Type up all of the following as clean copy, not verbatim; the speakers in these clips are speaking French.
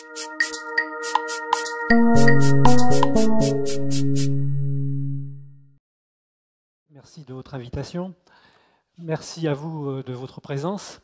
Merci de votre invitation. Merci à vous de votre présence.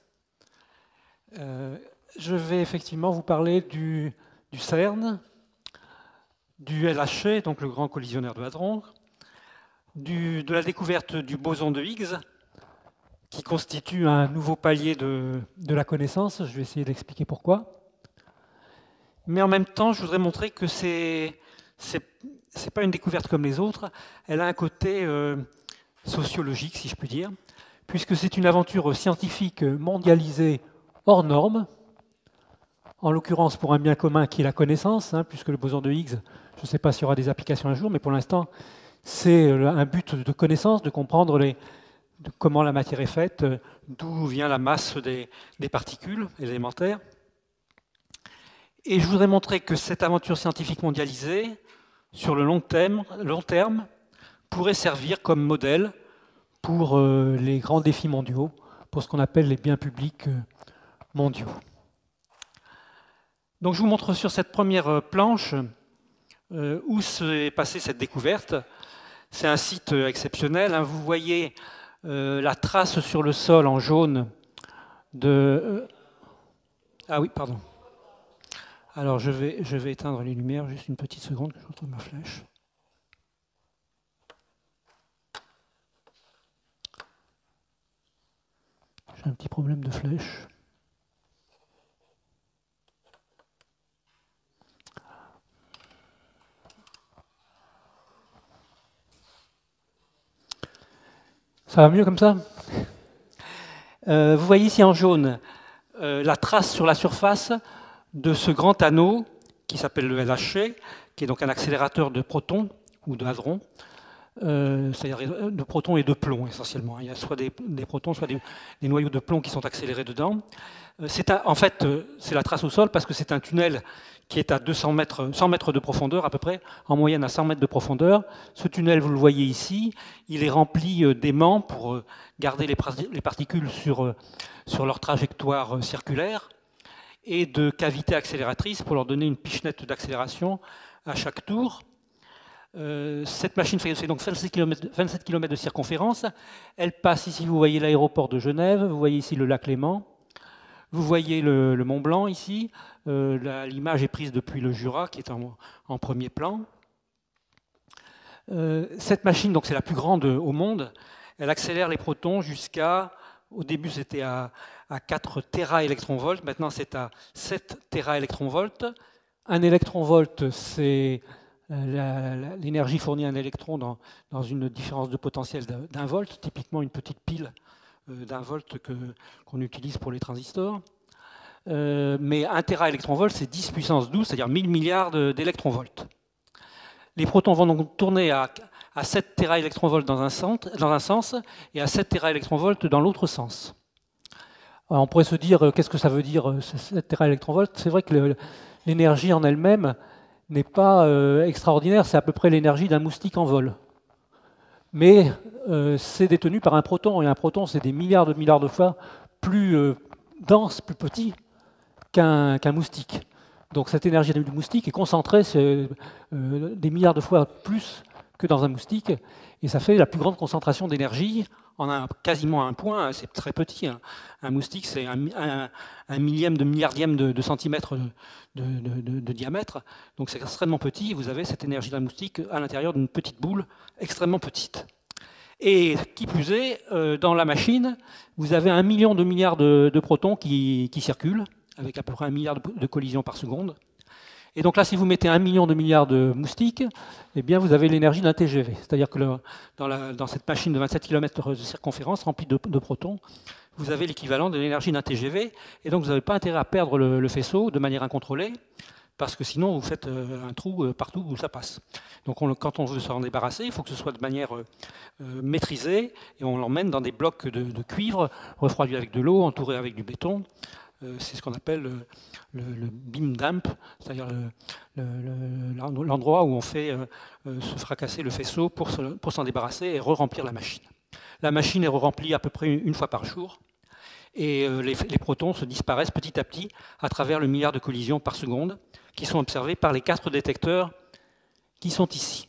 Je vais effectivement vous parler du CERN, du LHC, donc le grand collisionneur de hadrons, de la découverte du boson de Higgs, qui constitue un nouveau palier de la connaissance. Je vais essayer d'expliquer pourquoi. Mais en même temps, je voudrais montrer que c'est pas une découverte comme les autres. Elle a un côté sociologique, si je puis dire, puisque c'est une aventure scientifique mondialisée hors norme, en l'occurrence pour un bien commun qui est la connaissance, puisque le boson de Higgs, je ne sais pas s'il y aura des applications un jour, mais pour l'instant, c'est un but de connaissance, de comprendre comment la matière est faite, d'où vient la masse des particules élémentaires. Et je voudrais montrer que cette aventure scientifique mondialisée, sur le long terme, pourrait servir comme modèle pour les grands défis mondiaux, pour ce qu'on appelle les biens publics mondiaux. Donc je vous montre sur cette première planche où s'est passée cette découverte. C'est un site exceptionnel. Vous voyez la trace sur le sol en jaune de... Ah oui, pardon. Alors je vais éteindre les lumières, juste une petite seconde que je retrouve ma flèche. J'ai un petit problème de flèche. Ça va mieux comme ça? Vous voyez ici en jaune la trace sur la surface de ce grand anneau qui s'appelle le LHC, qui est donc un accélérateur de protons ou de hadrons, c'est-à-dire de protons et de plomb essentiellement. Il y a soit des protons, soit des noyaux de plomb qui sont accélérés dedans. En fait, c'est la trace au sol parce que c'est un tunnel qui est à 100 mètres de profondeur à peu près, en moyenne à 100 mètres de profondeur. Ce tunnel, vous le voyez ici, il est rempli d'aimants pour garder les particules sur leur trajectoire circulaire et de cavités accélératrices pour leur donner une pichenette d'accélération à chaque tour. Cette machine fait donc 27 km de circonférence. Elle passe ici, vous voyez l'aéroport de Genève, vous voyez ici le lac Léman. Vous voyez le Mont Blanc ici, l'image est prise depuis le Jura qui est en premier plan. Cette machine, donc c'est la plus grande au monde, elle accélère les protons jusqu'à, au début c'était à 4 téraélectronvolts, maintenant c'est à 7 téraélectronvolts. Un électronvolt, c'est l'énergie fournie à un électron dans une différence de potentiel d'1 volt, typiquement une petite pile d'1 volt qu'on utilise pour les transistors. Mais 1 téraélectronvolt, c'est 10 puissance 12, c'est-à-dire 1000 milliards d'électronvolts. Les protons vont donc tourner à 7 téraélectronvolts dans un sens et à 7 téraélectronvolts dans l'autre sens. Alors on pourrait se dire, qu'est-ce que ça veut dire 7 téraélectronvolts? C'est vrai que l'énergie en elle-même n'est pas extraordinaire, c'est à peu près l'énergie d'un moustique en vol. Mais c'est détenu par un proton, et un proton, c'est des milliards de fois plus dense, plus petit qu'un moustique. Donc cette énergie du moustique est concentrée des milliards de fois plus que dans un moustique, et ça fait la plus grande concentration d'énergie en quasiment un point, c'est très petit. Un moustique, c'est un millième de milliardième de centimètre de diamètre, donc c'est extrêmement petit, et vous avez cette énergie d'un moustique à l'intérieur d'une petite boule extrêmement petite. Et qui plus est, dans la machine, vous avez 1 million de milliards de protons qui circulent, avec à peu près 1 milliard de collisions par seconde. Et donc là, si vous mettez 1 million de milliards de moustiques, eh bien vous avez l'énergie d'un TGV. C'est-à-dire que dans cette machine de 27 km de circonférence remplie de protons, vous avez l'équivalent de l'énergie d'un TGV, et donc vous n'avez pas intérêt à perdre le faisceau de manière incontrôlée, parce que sinon vous faites un trou partout où ça passe. Donc quand on veut s'en débarrasser, il faut que ce soit de manière maîtrisée, et on l'emmène dans des blocs de cuivre, refroidis avec de l'eau, entourés avec du béton. C'est ce qu'on appelle le beam dump, c'est-à-dire l'endroit où on fait se fracasser le faisceau pour s'en débarrasser et re-remplir la machine. La machine est re-remplie à peu près une fois par jour. et les protons se disparaissent petit à petit à travers le milliard de collisions par seconde qui sont observées par les 4 détecteurs qui sont ici.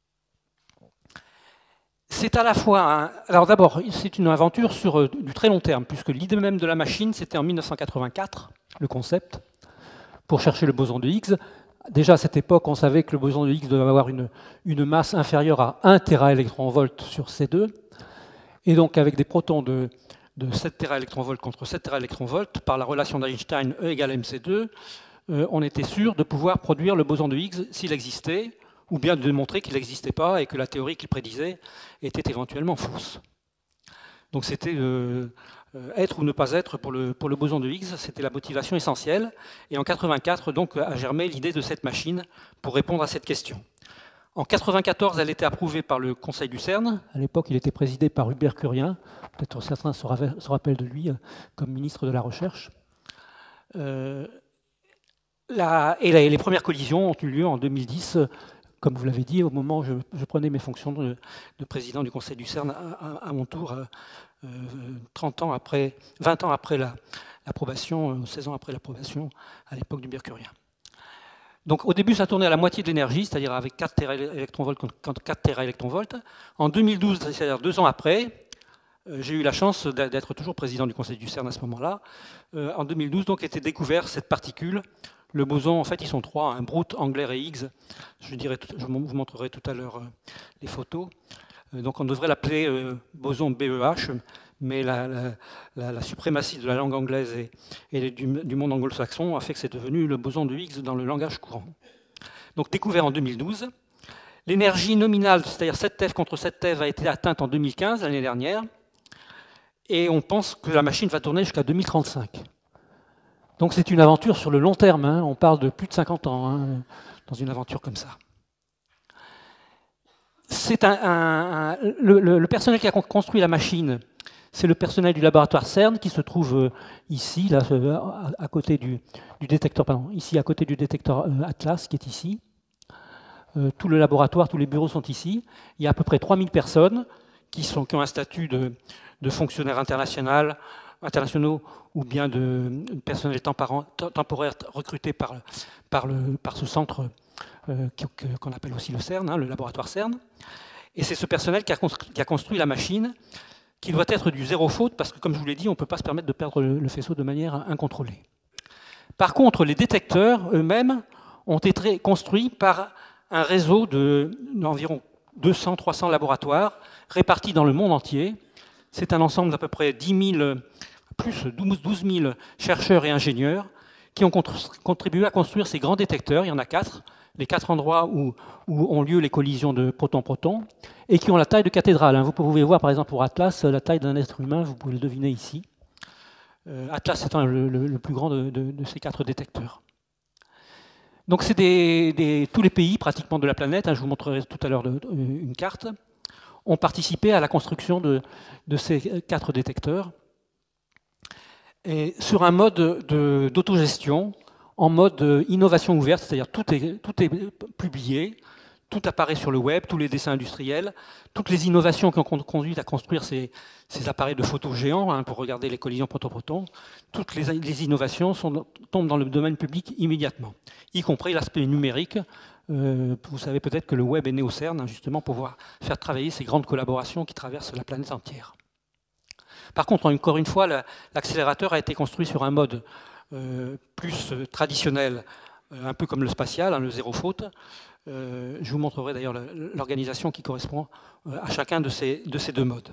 C'est à la fois... Alors d'abord, c'est une aventure sur du très long terme, puisque l'idée même de la machine, c'était en 1984, le concept, pour chercher le boson de Higgs. Déjà à cette époque, on savait que le boson de Higgs devait avoir une masse inférieure à 1 téraélectronvolt sur C2, et donc avec des protons de 7 téraélectronvolts contre 7 téraélectronvolts, par la relation d'Einstein E égale mc2, on était sûr de pouvoir produire le boson de Higgs s'il existait, ou bien de démontrer qu'il n'existait pas et que la théorie qu'il prédisait était éventuellement fausse. Donc c'était être ou ne pas être pour le boson de Higgs, c'était la motivation essentielle. Et en 1984, donc, a germé l'idée de cette machine pour répondre à cette question. En 1994, elle était approuvée par le Conseil du CERN. À l'époque, il était présidé par Hubert Curien. Peut-être certains se rappellent de lui comme ministre de la Recherche. Et les premières collisions ont eu lieu en 2010, comme vous l'avez dit, au moment où je prenais mes fonctions de président du Conseil du CERN à mon tour, 20 ans après l'approbation, 16 ans après l'approbation à l'époque du Mercurien. Donc au début, ça tournait à la moitié de l'énergie, c'est-à-dire avec 4 téraélectronvolts contre 4 téraélectronvolts. En 2012, c'est-à-dire 2 ans après, j'ai eu la chance d'être toujours président du Conseil du CERN à ce moment-là. En 2012, donc, était découverte cette particule. Le boson, en fait, ils sont 3, un Brout, Engler et Higgs. Je vous montrerai tout à l'heure les photos. Donc on devrait l'appeler boson BEH, mais la suprématie de la langue anglaise et du monde anglo-saxon a fait que c'est devenu le boson de Higgs dans le langage courant. Donc découvert en 2012. L'énergie nominale, c'est-à-dire 7 TeV contre 7 TeV, a été atteinte en 2015, l'année dernière, et on pense que la machine va tourner jusqu'à 2035. Donc c'est une aventure sur le long terme, hein. On parle de plus de 50 ans hein, dans une aventure comme ça. C'est le personnel qui a construit la machine, c'est le personnel du laboratoire CERN qui se trouve ici, là, à côté du détecteur, pardon, ici à côté du détecteur Atlas qui est ici. Tout le laboratoire, tous les bureaux sont ici. Il y a à peu près 3000 personnes qui ont un statut de fonctionnaires internationaux ou bien de personnel temporaire recruté par ce centre qu'on appelle aussi le CERN, hein, le laboratoire CERN. Et c'est ce personnel qui a construit la machine, qui doit être du zéro faute, parce que, comme je vous l'ai dit, on ne peut pas se permettre de perdre le faisceau de manière incontrôlée. Par contre, les détecteurs eux-mêmes ont été construits par un réseau d'environ 200-300 laboratoires répartis dans le monde entier. C'est un ensemble d'à peu près 12 000 chercheurs et ingénieurs qui ont contribué à construire ces grands détecteurs. Il y en a 4, les 4 endroits où ont lieu les collisions de protons-protons, et qui ont la taille de cathédrale. Vous pouvez voir par exemple pour Atlas la taille d'un être humain, vous pouvez le deviner ici. Atlas étant le plus grand de ces 4 détecteurs. Donc c'est tous les pays pratiquement de la planète, je vous montrerai tout à l'heure une carte, ont participé à la construction de ces 4 détecteurs. Et sur un mode d'autogestion, en mode innovation ouverte, c'est-à-dire tout est publié, tout apparaît sur le web, tous les dessins industriels, toutes les innovations qui ont conduit à construire ces appareils de photos géants pour regarder les collisions proton-proton, toutes les innovations tombent dans le domaine public immédiatement, y compris l'aspect numérique. Vous savez peut-être que le web est né au CERN, justement pour pouvoir faire travailler ces grandes collaborations qui traversent la planète entière. Par contre, encore une fois, l'accélérateur a été construit sur un mode plus traditionnel, un peu comme le spatial, le zéro faute. Je vous montrerai d'ailleurs l'organisation qui correspond à chacun de ces 2 modes.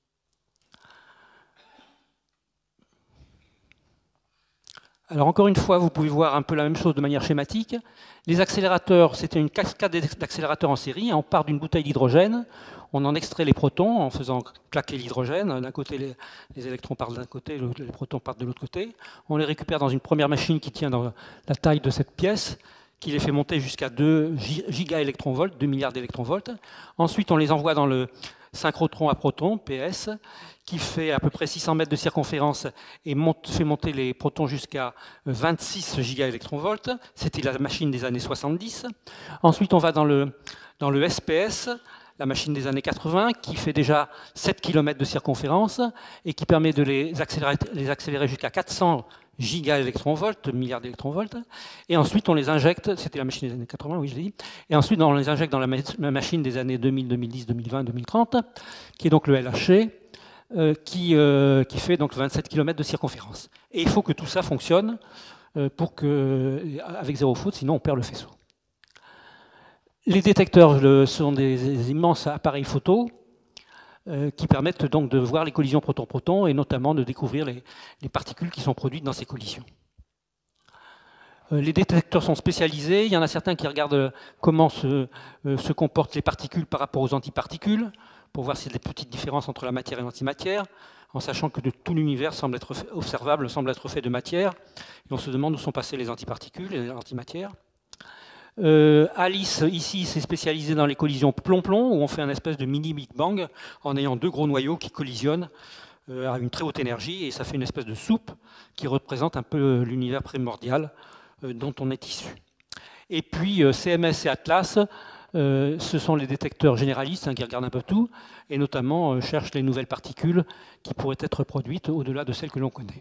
Alors encore une fois, vous pouvez voir un peu la même chose de manière schématique. Les accélérateurs, c'était une cascade d'accélérateurs en série. On part d'une bouteille d'hydrogène, on en extrait les protons en faisant claquer l'hydrogène. D'un côté, les électrons partent d'un côté, les protons partent de l'autre côté. On les récupère dans une première machine qui tient dans la taille de cette pièce, qui les fait monter jusqu'à 2 gigaélectronvolts, 2 milliards d'électronvolts. Ensuite, on les envoie dans le synchrotron à protons, PS, qui fait à peu près 600 mètres de circonférence et fait monter les protons jusqu'à 26 gigaélectronvolts. C'était la machine des années 70. Ensuite, on va dans le SPS, la machine des années 80, qui fait déjà 7 km de circonférence et qui permet de les accélérer jusqu'à 400 gigaélectronvolts, milliards d'électronvolts. Et ensuite, on les injecte, c'était la machine des années 80, oui, je l'ai dit, et ensuite, on les injecte dans la machine des années 2000, 2010, 2020, 2030, qui est donc le LHC, qui fait donc 27 km de circonférence. Et il faut que tout ça fonctionne avec zéro faute, sinon on perd le faisceau. Les détecteurs sont des immenses appareils photo qui permettent donc de voir les collisions proton-proton et notamment de découvrir les particules qui sont produites dans ces collisions. Les détecteurs sont spécialisés. Il y en a certains qui regardent comment se comportent les particules par rapport aux antiparticules, pour voir s'il y a des petites différences entre la matière et l'antimatière, en sachant que tout l'univers semble être observable, semble être fait de matière. Et on se demande où sont passées les antiparticules et l'antimatière. Alice, ici, s'est spécialisée dans les collisions plomb-plomb, où on fait un espèce de mini Big Bang en ayant deux gros noyaux qui collisionnent à une très haute énergie, et ça fait une espèce de soupe qui représente un peu l'univers primordial dont on est issu. Et puis CMS et Atlas, ce sont les détecteurs généralistes qui regardent un peu tout, et notamment cherchent les nouvelles particules qui pourraient être produites au-delà de celles que l'on connaît.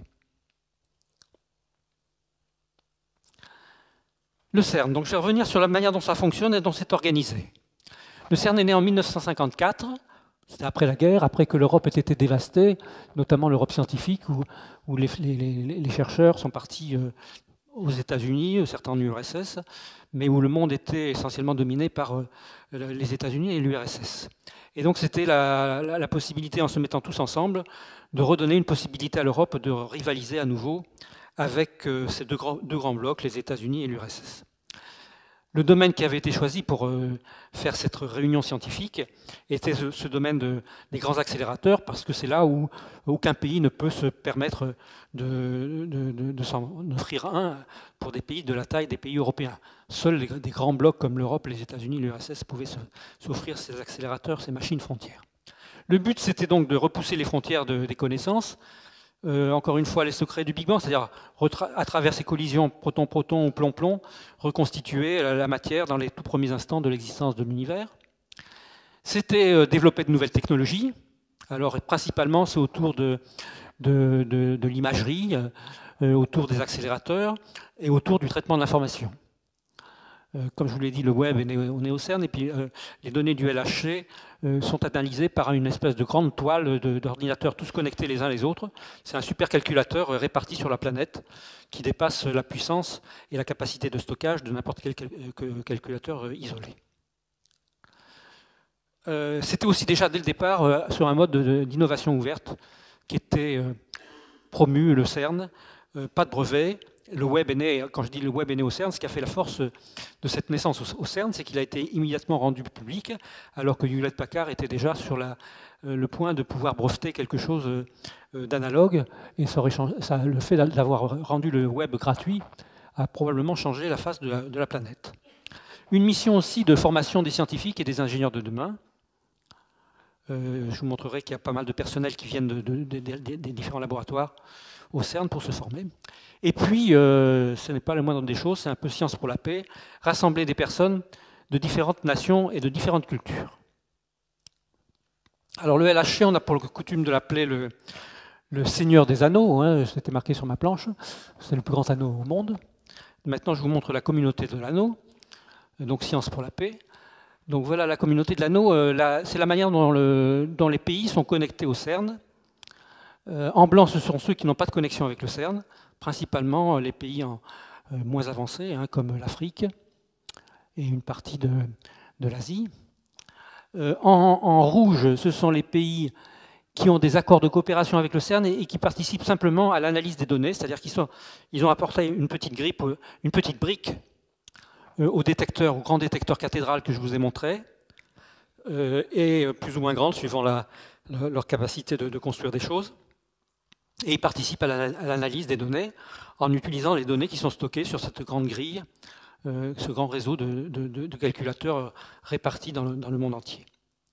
Le CERN, donc je vais revenir sur la manière dont ça fonctionne et dont c'est organisé. Le CERN est né en 1954, c'était après la guerre, après que l'Europe ait été dévastée, notamment l'Europe scientifique, où les chercheurs sont partis aux États-Unis, certains en URSS, mais où le monde était essentiellement dominé par les États-Unis et l'URSS. Et donc c'était la possibilité, en se mettant tous ensemble, de redonner une possibilité à l'Europe de rivaliser à nouveau avec ces deux grands blocs, les États-Unis et l'URSS. Le domaine qui avait été choisi pour faire cette réunion scientifique était ce domaine des grands accélérateurs, parce que c'est là où aucun pays ne peut se permettre de s'en offrir un pour des pays de la taille des pays européens. Seuls des grands blocs comme l'Europe, les États-Unis et l'URSS pouvaient s'offrir ces accélérateurs, ces machines frontières. Le but, c'était donc de repousser les frontières des connaissances. Encore une fois, les secrets du Big Bang, c'est-à-dire à travers ces collisions proton-proton ou plomb-plomb, reconstituer la matière dans les tout premiers instants de l'existence de l'univers. C'était développer de nouvelles technologies. Alors, principalement, c'est autour de l'imagerie, autour des accélérateurs et autour du traitement de l'information. Comme je vous l'ai dit, le web est né au CERN, et puis les données du LHC sont analysées par une espèce de grande toile d'ordinateurs tous connectés les uns les autres. C'est un supercalculateur réparti sur la planète qui dépasse la puissance et la capacité de stockage de n'importe quel calculateur isolé. C'était aussi déjà dès le départ sur un mode d'innovation ouverte qui était promu, le CERN, pas de brevet. Le web est né, quand je dis le web est né au CERN, ce qui a fait la force de cette naissance au CERN, c'est qu'il a été immédiatement rendu public, alors que Hewlett-Packard était déjà sur le point de pouvoir breveter quelque chose d'analogue, et le fait d'avoir rendu le web gratuit a probablement changé la face de la planète. Une mission aussi de formation des scientifiques et des ingénieurs de demain. Je vous montrerai qu'il y a pas mal de personnel qui viennent des différents laboratoires au CERN pour se former. Et puis, ce n'est pas la moindre des choses, c'est un peu science pour la paix, rassembler des personnes de différentes nations et de différentes cultures. Alors le LHC, on a pour coutume de l'appeler le Seigneur des Anneaux, hein, c'était marqué sur ma planche, c'est le plus grand anneau au monde. Maintenant, je vous montre la communauté de l'anneau, donc science pour la paix. Donc voilà la communauté de l'anneau, c'est la manière dont les pays sont connectés au CERN. En blanc, ce sont ceux qui n'ont pas de connexion avec le CERN, principalement les pays moins avancés, hein, comme l'Afrique et une partie de l'Asie. En rouge, ce sont les pays qui ont des accords de coopération avec le CERN et qui participent simplement à l'analyse des données, c'est-à-dire qu'ils ont apporté une petite brique au grand détecteur cathédral que je vous ai montré, et plus ou moins grande suivant leur capacité de construire des choses. Et ils participent à l'analyse des données en utilisant les données qui sont stockées sur cette grande grille, ce grand réseau de calculateurs répartis dans le monde entier.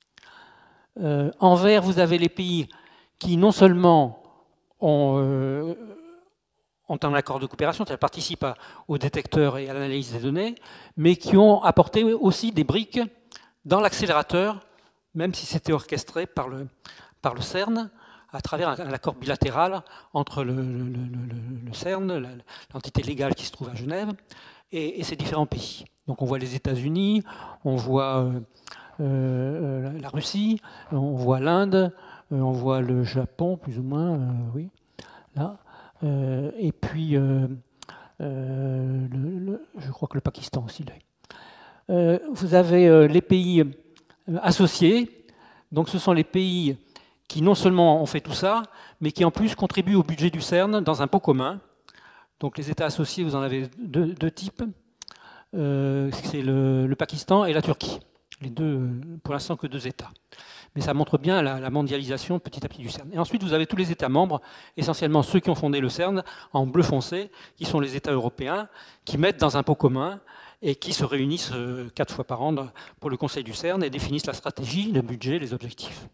En vert, vous avez les pays qui non seulement ont un accord de coopération, c'est-à-dire participent au détecteur et à l'analyse des données, mais qui ont apporté aussi des briques dans l'accélérateur même si c'était orchestré par le CERN, à travers un accord bilatéral entre le CERN, l'entité légale qui se trouve à Genève, et ces différents pays. Donc on voit les États-Unis, on voit la Russie, on voit l'Inde, on voit le Japon, plus ou moins, oui, là, et puis je crois que le Pakistan aussi. Là. Vous avez les pays associés, donc ce sont les pays qui non seulement ont fait tout ça, mais qui en plus contribuent au budget du CERN dans un pot commun. Donc les États associés, vous en avez deux types, c'est le Pakistan et la Turquie. Les deux, pour l'instant, que 2 États. Mais ça montre bien la mondialisation petit à petit du CERN. Et ensuite, vous avez tous les États membres, essentiellement ceux qui ont fondé le CERN, en bleu foncé, qui sont les États européens, qui mettent dans un pot commun et qui se réunissent 4 fois par an pour le Conseil du CERN et définissent la stratégie, le budget, les objectifs.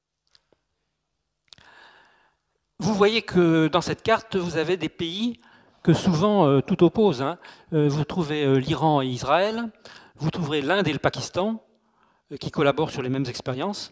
Vous voyez que dans cette carte, vous avez des pays que souvent tout oppose. Hein. Vous trouvez l'Iran et Israël, vous trouverez l'Inde et le Pakistan, qui collaborent sur les mêmes expériences.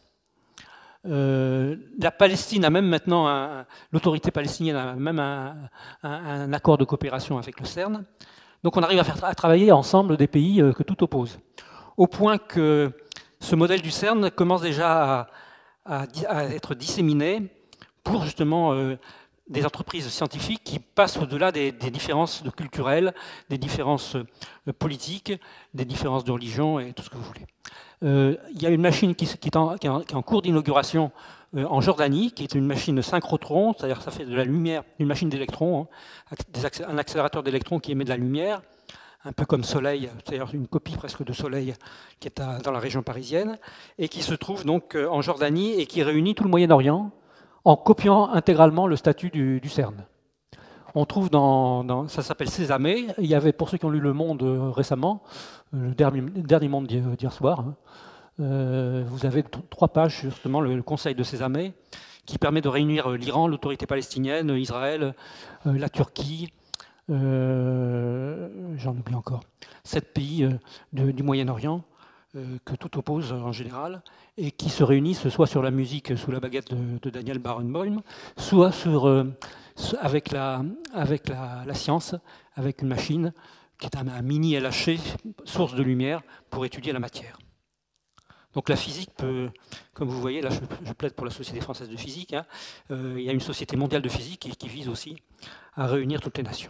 La Palestine a même maintenant, l'autorité palestinienne a même un accord de coopération avec le CERN. Donc on arrive à travailler ensemble des pays que tout oppose. Au point que ce modèle du CERN commence déjà à être disséminé pour justement des entreprises scientifiques qui passent au-delà des différences culturelles, des différences politiques, des différences de religion et tout ce que vous voulez. Il y a une machine qui est en cours d'inauguration en Jordanie, qui est une machine synchrotron, c'est-à-dire ça fait de la lumière, une machine d'électrons, hein, un accélérateur d'électrons qui émet de la lumière, un peu comme Soleil, c'est-à-dire une copie presque de Soleil qui est dans la région parisienne, et qui se trouve donc en Jordanie et qui réunit tout le Moyen-Orient en copiant intégralement le statut du CERN. On trouve ça s'appelle Sésamé. Il y avait, pour ceux qui ont lu Le Monde récemment, le dernier Monde d'hier soir, hein, vous avez 3 pages, justement, le Conseil de Sésamé, qui permet de réunir l'Iran, l'autorité palestinienne, Israël, la Turquie, j'en oublie encore, 7 pays du Moyen-Orient, que tout oppose en général, et qui se réunissent soit sur la musique sous la baguette de Daniel Barenboim, soit avec la science, avec une machine qui est un mini LHC, source de lumière, pour étudier la matière. Donc la physique peut, comme vous voyez, là je plaide pour la Société française de physique, hein, il y a une société mondiale de physique qui vise aussi à réunir toutes les nations.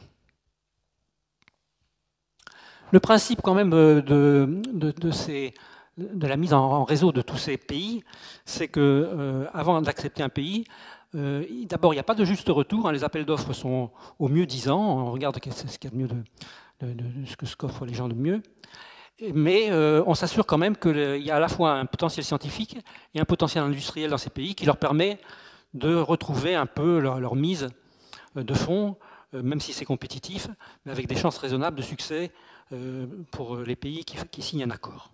Le principe quand même de la mise en réseau de tous ces pays, c'est que avant d'accepter un pays, d'abord il n'y a pas de juste retour, hein, les appels d'offres sont au mieux 10 ans, on regarde ce qu'il y a de mieux ce qu'offrent les gens de mieux, mais on s'assure quand même qu'il y a à la fois un potentiel scientifique et un potentiel industriel dans ces pays qui leur permet de retrouver un peu leur mise de fonds, même si c'est compétitif, mais avec des chances raisonnables de succès pour les pays qui signent un accord.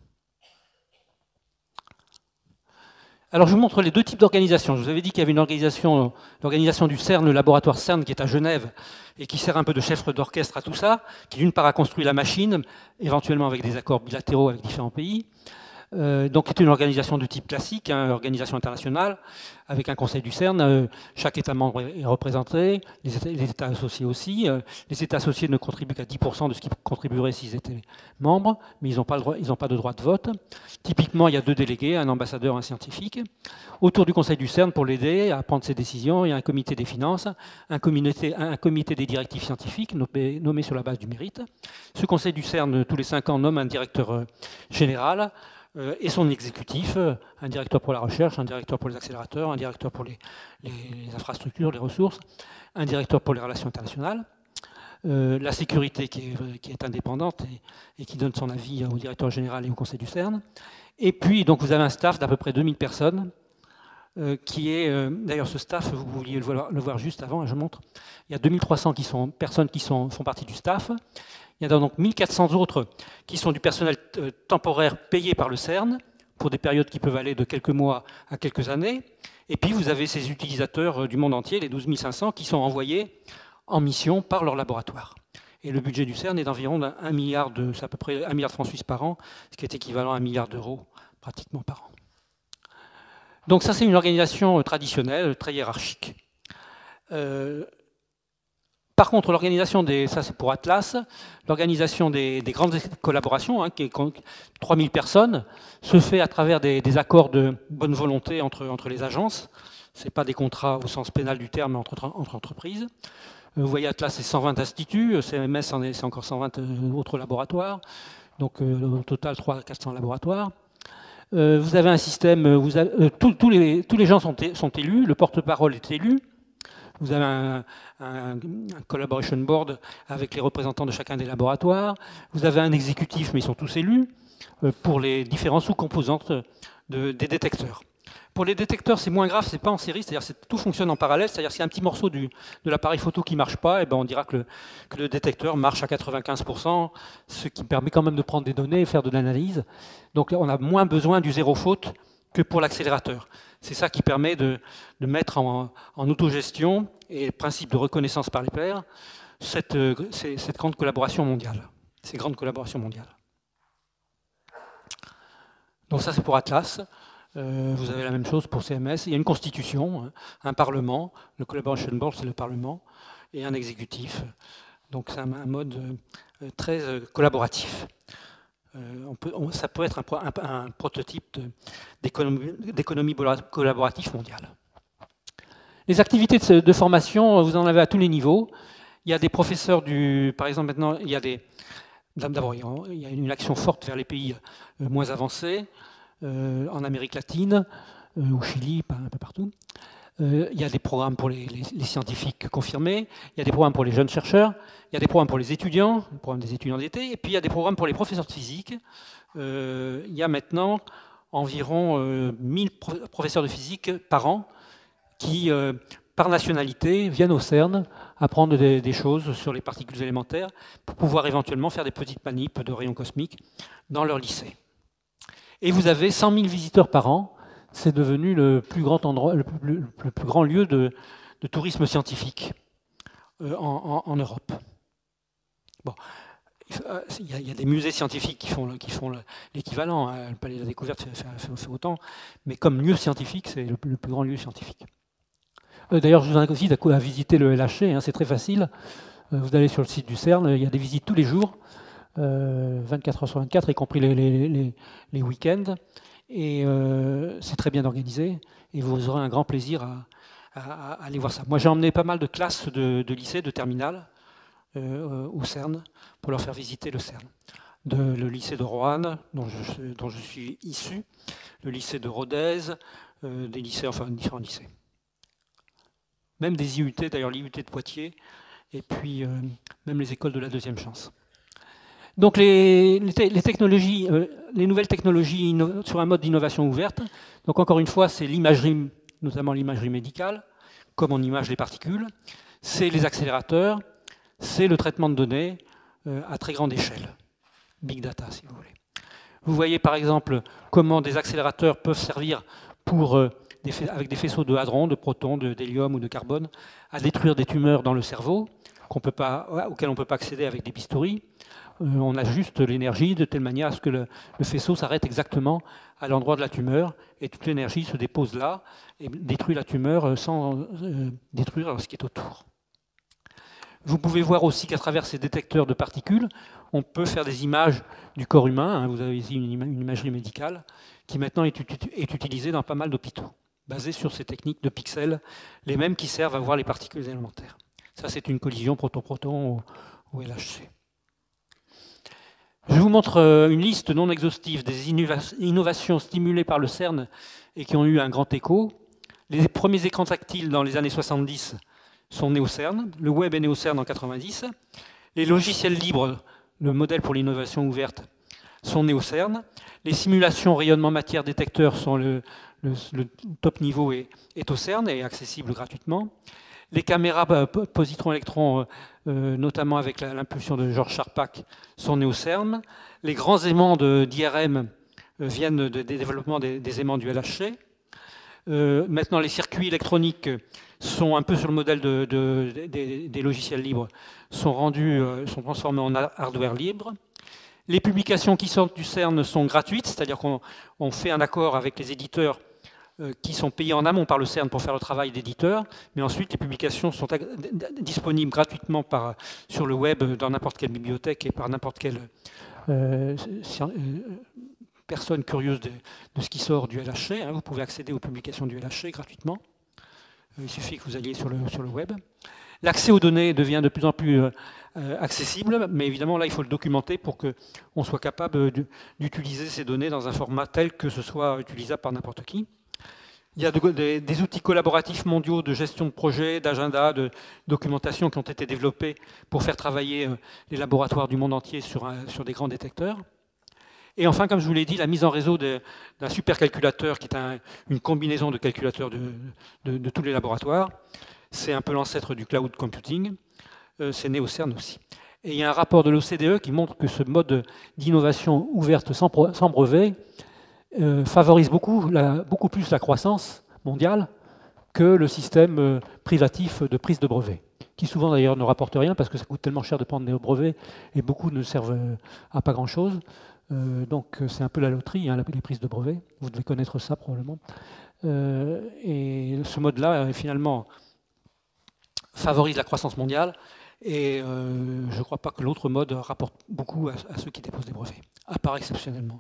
Alors je vous montre les 2 types d'organisations. Je vous avais dit qu'il y avait une organisation, l'organisation du CERN, le laboratoire CERN qui est à Genève et qui sert un peu de chef d'orchestre à tout ça, qui d'une part a construit la machine, éventuellement avec des accords bilatéraux avec différents pays. Donc c'est une organisation de type classique, hein, organisation internationale, avec un conseil du CERN. Chaque État membre est représenté, les États associés aussi. Les États associés ne contribuent qu'à 10% de ce qu'ils contribueraient s'ils étaient membres, mais ils n'ont pas de droit de vote. Typiquement, il y a 2 délégués, un ambassadeur, un scientifique. Autour du conseil du CERN, pour l'aider à prendre ses décisions, il y a un comité des finances, un comité des directives scientifiques nommé sur la base du mérite. Ce conseil du CERN, tous les 5 ans, nomme un directeur général, et son exécutif, un directeur pour la recherche, un directeur pour les accélérateurs, un directeur pour les infrastructures, les ressources, un directeur pour les relations internationales, la sécurité qui est indépendante et qui donne son avis au directeur général et au conseil du CERN. Et puis, donc, vous avez un staff d'à peu près 2000 personnes, qui est, d'ailleurs ce staff, vous vouliez le voir juste avant, je montre, il y a 2300 personnes qui font partie du staff. Il y en a donc 1400 autres qui sont du personnel temporaire payé par le CERN pour des périodes qui peuvent aller de quelques mois à quelques années. Et puis vous avez ces utilisateurs du monde entier, les 12 500, qui sont envoyés en mission par leur laboratoire. Et le budget du CERN est d'environ 1 milliard, c'est à peu près 1 milliard de francs suisses par an, ce qui est équivalent à 1 milliard d'euros pratiquement par an. Donc ça, c'est une organisation traditionnelle, très hiérarchique. Par contre, l'organisation ça c'est pour Atlas, l'organisation des grandes collaborations, qui est 3000 personnes, se fait à travers des accords de bonne volonté entre les agences. Ce n'est pas des contrats au sens pénal du terme entre entreprises. Vous voyez, Atlas, c'est 120 instituts, CMS, c'est encore 120 autres laboratoires, donc au total 300-400 laboratoires. Vous avez un système, tous les gens sont élus, le porte-parole est élu. Vous avez un collaboration board avec les représentants de chacun des laboratoires. Vous avez un exécutif, mais ils sont tous élus, pour les différents sous-composantes des détecteurs. Pour les détecteurs, c'est moins grave, c'est pas en série, c'est-à-dire que tout fonctionne en parallèle, c'est-à-dire s'il y a un petit morceau de l'appareil photo qui ne marche pas, et ben on dira que le détecteur marche à 95%, ce qui permet quand même de prendre des données et faire de l'analyse. Donc on a moins besoin du zéro faute que pour l'accélérateur. C'est ça qui permet de mettre en autogestion et le principe de reconnaissance par les pairs cette grande collaboration mondiale. Ces grandes collaborations mondiales. Donc ça c'est pour Atlas. Vous avez la même chose pour CMS. Il y a une constitution, un parlement, le Collaboration Board c'est le parlement, et un exécutif. Donc c'est un mode très collaboratif. Ça peut être un prototype d'économie collaborative mondiale. Les activités de formation, vous en avez à tous les niveaux. Il y a des professeurs par exemple maintenant, d'abord il y a une action forte vers les pays moins avancés, en Amérique latine, au Chili, un peu partout. Il y a des programmes pour les scientifiques confirmés, il y a des programmes pour les jeunes chercheurs, il y a des programmes pour les étudiants, le programme des étudiants d'été, et puis il y a des programmes pour les professeurs de physique. Il y a maintenant environ 1000 professeurs de physique par an qui, par nationalité, viennent au CERN apprendre des choses sur les particules élémentaires pour pouvoir éventuellement faire des petites manips de rayons cosmiques dans leur lycée. Et vous avez 100 000 visiteurs par an. C'est devenu le plus grand endroit, le plus grand lieu de tourisme scientifique en Europe. Bon, il y a des musées scientifiques qui font l'équivalent. Le Palais de la Découverte fait autant, mais comme lieu scientifique, c'est le plus grand lieu scientifique. D'ailleurs, je vous invite à visiter le LHC, c'est très facile. Vous allez sur le site du CERN, il y a des visites tous les jours, 24 heures sur 24, y compris les week-ends. Et c'est très bien organisé, et vous aurez un grand plaisir à aller voir ça. Moi, j'ai emmené pas mal de classes de lycée, de terminale, au CERN, pour leur faire visiter le CERN. Le lycée de Roanne, dont je suis issu, le lycée de Rodez, des lycées, enfin différents lycées. Même des IUT, d'ailleurs l'IUT de Poitiers, et puis même les écoles de la deuxième chance. Donc les technologies, les nouvelles technologies sur un mode d'innovation ouverte. Donc encore une fois, c'est l'imagerie, notamment l'imagerie médicale, comme on image les particules. C'est les accélérateurs, c'est le traitement de données à très grande échelle. Big data, si vous voulez. Vous voyez par exemple comment des accélérateurs peuvent servir pour, avec des faisceaux de hadrons, de protons, d'hélium ou de carbone, à détruire des tumeurs dans le cerveau auxquelles on ne peut pas accéder avec des bistouris. On ajuste l'énergie de telle manière à ce que le faisceau s'arrête exactement à l'endroit de la tumeur et toute l'énergie se dépose là et détruit la tumeur sans détruire ce qui est autour. Vous pouvez voir aussi qu'à travers ces détecteurs de particules, on peut faire des images du corps humain. Vous avez ici une imagerie médicale qui maintenant est utilisée dans pas mal d'hôpitaux, basée sur ces techniques de pixels, les mêmes qui servent à voir les particules élémentaires. Ça, c'est une collision proton-proton au LHC. Je vous montre une liste non exhaustive des innovations stimulées par le CERN et qui ont eu un grand écho. Les premiers écrans tactiles dans les années 70 sont nés au CERN, le web est né au CERN en 90, les logiciels libres, le modèle pour l'innovation ouverte, sont nés au CERN, les simulations rayonnement matière détecteurs sont le top niveau est au CERN et accessible gratuitement. Les caméras positron-électron, notamment avec l'impulsion de Georges Charpak, sont nées au CERN. Les grands aimants d'IRM viennent des développements des aimants du LHC. Maintenant, les circuits électroniques sont un peu sur le modèle des logiciels libres, sont transformés en hardware libre. Les publications qui sortent du CERN sont gratuites, c'est-à-dire qu'on fait un accord avec les éditeurs qui sont payés en amont par le CERN pour faire le travail d'éditeur, mais ensuite les publications sont disponibles gratuitement sur le web dans n'importe quelle bibliothèque et par n'importe quelle personne curieuse de ce qui sort du LHC. Vous pouvez accéder aux publications du LHC gratuitement. Il suffit que vous alliez sur le web. L'accès aux données devient de plus en plus accessible, mais évidemment là il faut le documenter pour qu'on soit capable d'utiliser ces données dans un format tel que ce soit utilisable par n'importe qui. Il y a des outils collaboratifs mondiaux de gestion de projet, d'agenda, de documentation qui ont été développés pour faire travailler les laboratoires du monde entier sur des grands détecteurs. Et enfin, comme je vous l'ai dit, la mise en réseau d'un supercalculateur qui est une combinaison de calculateurs de tous les laboratoires. C'est un peu l'ancêtre du cloud computing. C'est né au CERN aussi. Et il y a un rapport de l'OCDE qui montre que ce mode d'innovation ouverte sans brevet favorise beaucoup plus la croissance mondiale que le système privatif de prise de brevet, qui souvent d'ailleurs ne rapporte rien parce que ça coûte tellement cher de prendre des brevets et beaucoup ne servent à pas grand-chose. Donc c'est un peu la loterie, les prises de brevets. Vous devez connaître ça probablement. Et ce mode-là, finalement, favorise la croissance mondiale. Et je ne crois pas que l'autre mode rapporte beaucoup à ceux qui déposent des brevets, à part exceptionnellement.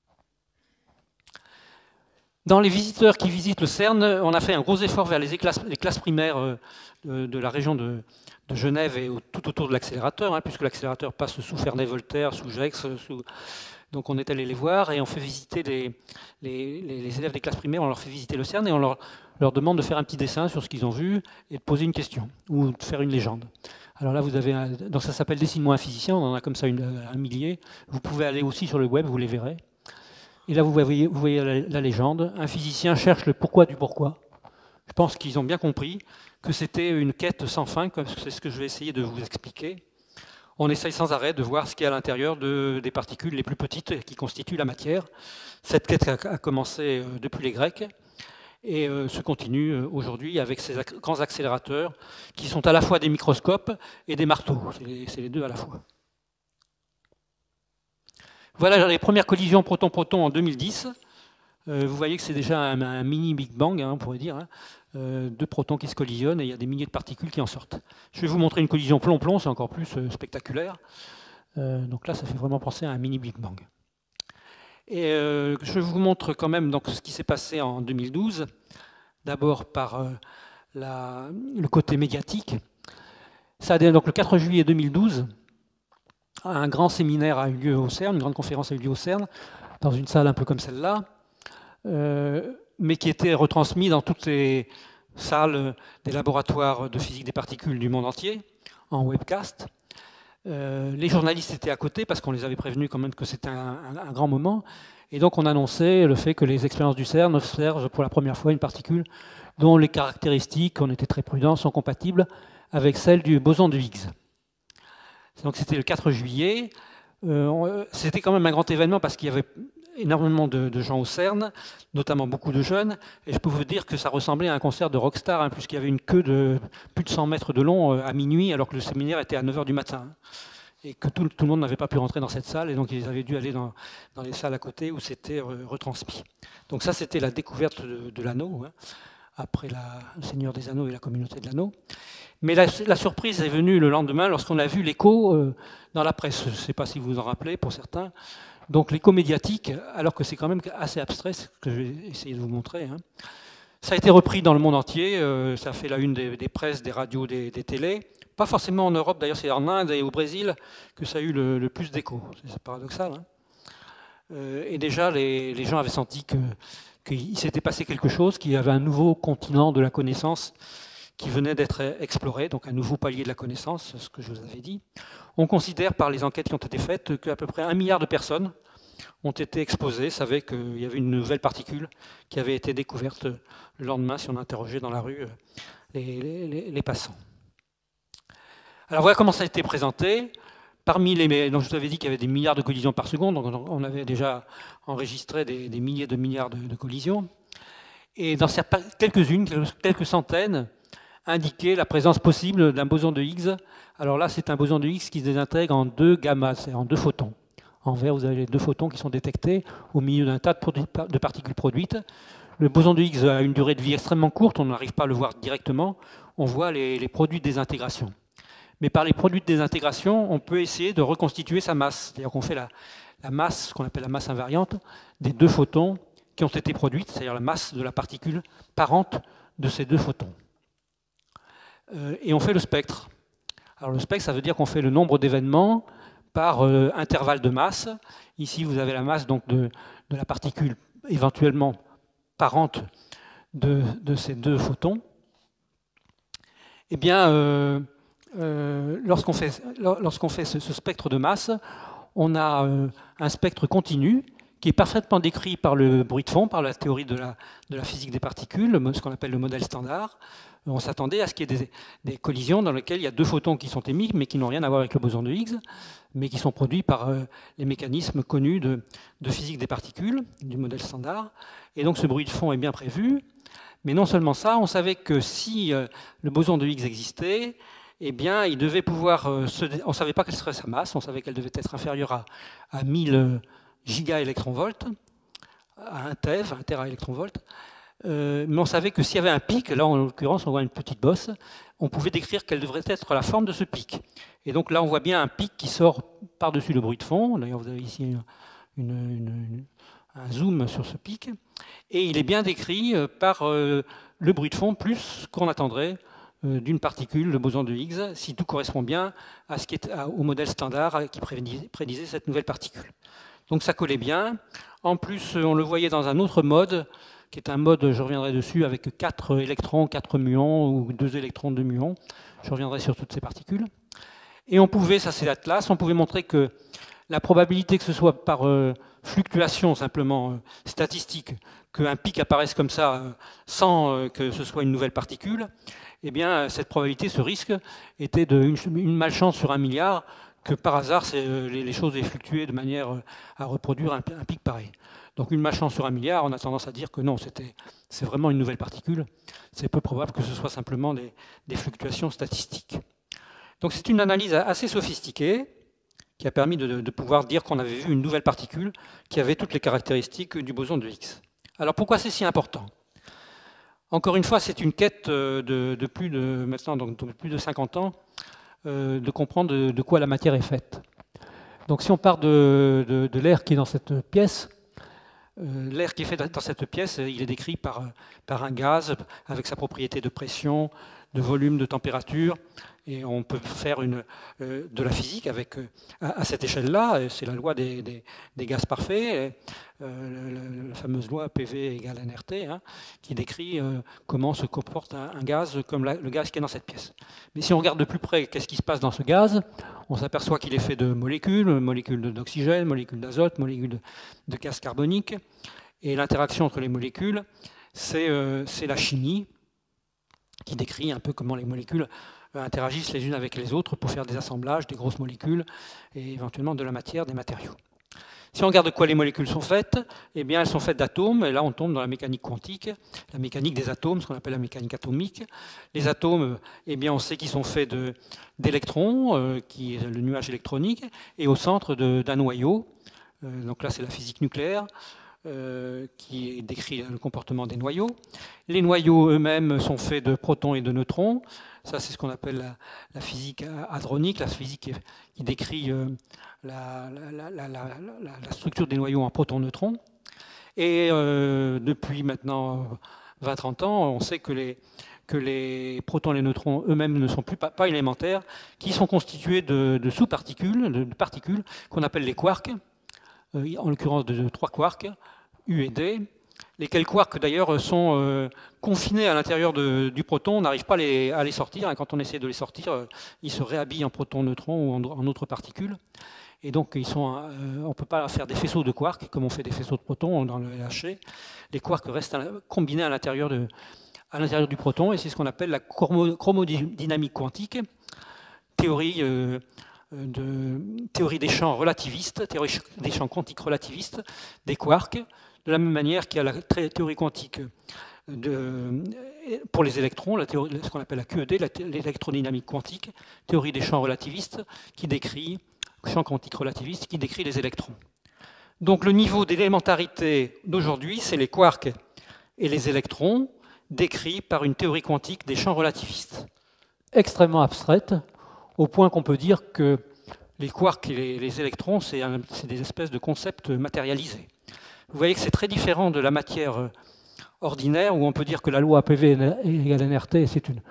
Dans les visiteurs qui visitent le CERN, on a fait un gros effort vers les classes primaires de la région de Genève et tout autour de l'accélérateur, puisque l'accélérateur passe sous Ferney-Voltaire, sous Gex, donc on est allé les voir et on fait visiter les élèves des classes primaires, on leur fait visiter le CERN et on leur demande de faire un petit dessin sur ce qu'ils ont vu et de poser une question ou de faire une légende. Alors là, vous avez donc ça s'appelle Dessine-moi un physicien, on en a comme ça un millier. Vous pouvez aller aussi sur le web, vous les verrez. Et là, vous voyez la légende. Un physicien cherche le pourquoi du pourquoi. Je pense qu'ils ont bien compris que c'était une quête sans fin, comme c'est ce que je vais essayer de vous expliquer. On essaye sans arrêt de voir ce qu'il y a à l'intérieur des particules les plus petites qui constituent la matière. Cette quête a commencé depuis les Grecs et se continue aujourd'hui avec ces grands accélérateurs qui sont à la fois des microscopes et des marteaux. C'est les deux à la fois. Voilà les premières collisions proton-proton en 2010. Vous voyez que c'est déjà un mini Big Bang, on pourrait dire. Deux protons qui se collisionnent et il y a des milliers de particules qui en sortent. Je vais vous montrer une collision plomb-plomb, c'est encore plus spectaculaire. Donc là, ça fait vraiment penser à un mini Big Bang. Et je vous montre quand même donc, ce qui s'est passé en 2012. D'abord par le côté médiatique. Donc le 4 juillet 2012, un grand séminaire a eu lieu au CERN, une grande conférence a eu lieu au CERN, dans une salle un peu comme celle-là, mais qui était retransmise dans toutes les salles des laboratoires de physique des particules du monde entier, en webcast. Les journalistes étaient à côté parce qu'on les avait prévenus quand même que c'était un grand moment. Et donc on annonçait le fait que les expériences du CERN observent pour la première fois une particule dont les caractéristiques, on était très prudents, sont compatibles avec celles du boson de Higgs. Donc c'était le 4 juillet. C'était quand même un grand événement parce qu'il y avait énormément de gens au CERN, notamment beaucoup de jeunes. Et je peux vous dire que ça ressemblait à un concert de rockstar, puisqu'il y avait une queue de plus de 100 mètres de long à minuit, alors que le séminaire était à 9 h du matin. Et que tout le monde n'avait pas pu rentrer dans cette salle, et donc ils avaient dû aller dans les salles à côté où c'était retransmis. Donc ça, c'était la découverte de l'anneau, après le Seigneur des Anneaux et la communauté de l'anneau. Mais la surprise est venue le lendemain lorsqu'on a vu l'écho dans la presse. Je ne sais pas si vous vous en rappelez, pour certains. Donc l'écho médiatique, alors que c'est quand même assez abstrait, ce que je vais essayer de vous montrer. Ça a été repris dans le monde entier, ça fait la une des presses, des radios, des télés. Pas forcément en Europe, d'ailleurs c'est en Inde et au Brésil que ça a eu le plus d'écho. C'est paradoxal. Et déjà, les gens avaient senti qu'il s'était passé quelque chose, qu'il y avait un nouveau continent de la connaissance qui venait d'être exploré, donc un nouveau palier de la connaissance, ce que je vous avais dit. On considère par les enquêtes qui ont été faites qu'à peu près 1 milliard de personnes ont été exposées, savaient qu'il y avait une nouvelle particule qui avait été découverte le lendemain si on interrogeait dans la rue les passants. Alors voilà comment ça a été présenté. Parmi donc je vous avais dit qu'il y avait des milliards de collisions par seconde, donc on avait déjà enregistré des milliers de milliards de collisions. Et dans quelques-unes, quelques centaines, indiquaient la présence possible d'un boson de Higgs. Alors là, c'est un boson de Higgs qui se désintègre en 2 gamma, c'est-à-dire en 2 photons. En vert, vous avez les 2 photons qui sont détectés au milieu d'un tas de particules produites. le boson de Higgs a une durée de vie extrêmement courte, on n'arrive pas à le voir directement, on voit les produits de désintégration. Mais par les produits de désintégration, on peut essayer de reconstituer sa masse. C'est-à-dire qu'on fait la masse, ce qu'on appelle la masse invariante, des deux photons qui ont été produites, c'est-à-dire la masse de la particule parente de ces deux photons. Et on fait le spectre. Alors le spectre, ça veut dire qu'on fait le nombre d'événements par intervalle de masse. Ici, vous avez la masse donc, de la particule éventuellement parente de ces deux photons. Eh bien, lorsqu'on fait ce spectre de masse, on a un spectre continu qui est parfaitement décrit par le bruit de fond, par la théorie de la physique des particules, ce qu'on appelle le modèle standard. On s'attendait à ce qu'il y ait des collisions dans lesquelles il y a deux photons qui sont émis, mais qui n'ont rien à voir avec le boson de Higgs, mais qui sont produits par les mécanismes connus de physique des particules, du modèle standard. Et donc ce bruit de fond est bien prévu. Mais non seulement ça, on savait que si le boson de Higgs existait, eh bien, il devait pouvoir on ne savait pas quelle serait sa masse, on savait qu'elle devait être inférieure à 1000 gigaélectronvolts, à 1 TeV, 1 téraélectronvolt. Mais on savait que s'il y avait un pic, là en l'occurrence on voit une petite bosse, on pouvait décrire quelle devrait être la forme de ce pic. Et donc là on voit bien un pic qui sort par-dessus le bruit de fond. D'ailleurs vous avez ici un zoom sur ce pic. Et il est bien décrit par le bruit de fond plus qu'on attendrait d'une particule, le boson de Higgs, si tout correspond bien à ce qui est, au modèle standard qui prédisait cette nouvelle particule. Donc ça collait bien. En plus, on le voyait dans un autre mode, qui est un mode, je reviendrai dessus, avec 4 électrons, 4 muons, ou 2 électrons, 2 muons. Je reviendrai sur toutes ces particules. Et on pouvait, ça c'est l'Atlas, on pouvait montrer que la probabilité que ce soit par fluctuation simplement statistique, qu'un pic apparaisse comme ça sans que ce soit une nouvelle particule, eh bien cette probabilité, ce risque, était d'une malchance sur 1 milliard, que par hasard les choses aient fluctué de manière à reproduire un pic pareil. Donc une malchance sur 1 milliard, on a tendance à dire que non, c'est vraiment une nouvelle particule. C'est peu probable que ce soit simplement des fluctuations statistiques. Donc c'est une analyse assez sophistiquée qui a permis de pouvoir dire qu'on avait vu une nouvelle particule qui avait toutes les caractéristiques du boson de Higgs. Alors pourquoi c'est si important? Encore une fois, c'est une quête de plus de 50 ans de comprendre de quoi la matière est faite. Donc si on part de l'air qui est dans cette pièce, l'air qui est fait dans cette pièce, il est décrit par un gaz avec sa propriété de pression, de volume, de température, et on peut faire de la physique à cette échelle-là. C'est la loi des gaz parfaits, la fameuse loi PV égale nRT, hein, qui décrit comment se comporte un gaz comme le gaz qui est dans cette pièce. Mais si on regarde de plus près qu'est-ce qui se passe dans ce gaz, on s'aperçoit qu'il est fait de molécules d'oxygène, molécules d'azote, molécules de gaz carbonique, et l'interaction entre les molécules, c'est la chimie, qui décrit un peu comment les molécules interagissent les unes avec les autres pour faire des assemblages, des grosses molécules et éventuellement de la matière, des matériaux. Si on regarde de quoi les molécules sont faites, eh bien elles sont faites d'atomes, et là on tombe dans la mécanique quantique, la mécanique des atomes, ce qu'on appelle la mécanique atomique. Les atomes, eh bien on sait qu'ils sont faits d'électrons, qui est le nuage électronique, et au centre d'un noyau. Donc là c'est la physique nucléaire, qui décrit le comportement des noyaux. Les noyaux eux-mêmes sont faits de protons et de neutrons. Ça, c'est ce qu'on appelle la physique hadronique, la physique qui décrit la structure des noyaux en protons-neutrons. Et depuis maintenant 20-30 ans, on sait que les protons et les neutrons eux-mêmes ne sont pas élémentaires, qui sont constitués de sous-particules, de particules qu'on appelle les quarks, en l'occurrence de 3 quarks, U et D, lesquels quarks d'ailleurs sont confinés à l'intérieur du proton, on n'arrive pas à les sortir, et quand on essaie de les sortir, ils se réhabillent en protons, neutrons ou en autres particules. Et donc on ne peut pas faire des faisceaux de quarks comme on fait des faisceaux de protons dans le LHC. Les quarks restent combinés à l'intérieur du proton, et c'est ce qu'on appelle la chromodynamique quantique, théorie des champs relativistes, théorie des champs quantiques relativistes, des quarks, de la même manière qu'il y a la théorie quantique pour les électrons, ce qu'on appelle la QED, l'électrodynamique quantique, théorie des champs relativistes, champs quantiques relativistes, qui décrit les électrons. Donc le niveau d'élémentarité d'aujourd'hui, c'est les quarks et les électrons décrits par une théorie quantique des champs relativistes. Extrêmement abstraite, au point qu'on peut dire que les quarks et les électrons, c'est des espèces de concepts matérialisés. Vous voyez que c'est très différent de la matière ordinaire, où on peut dire que la loi APV égale nRT,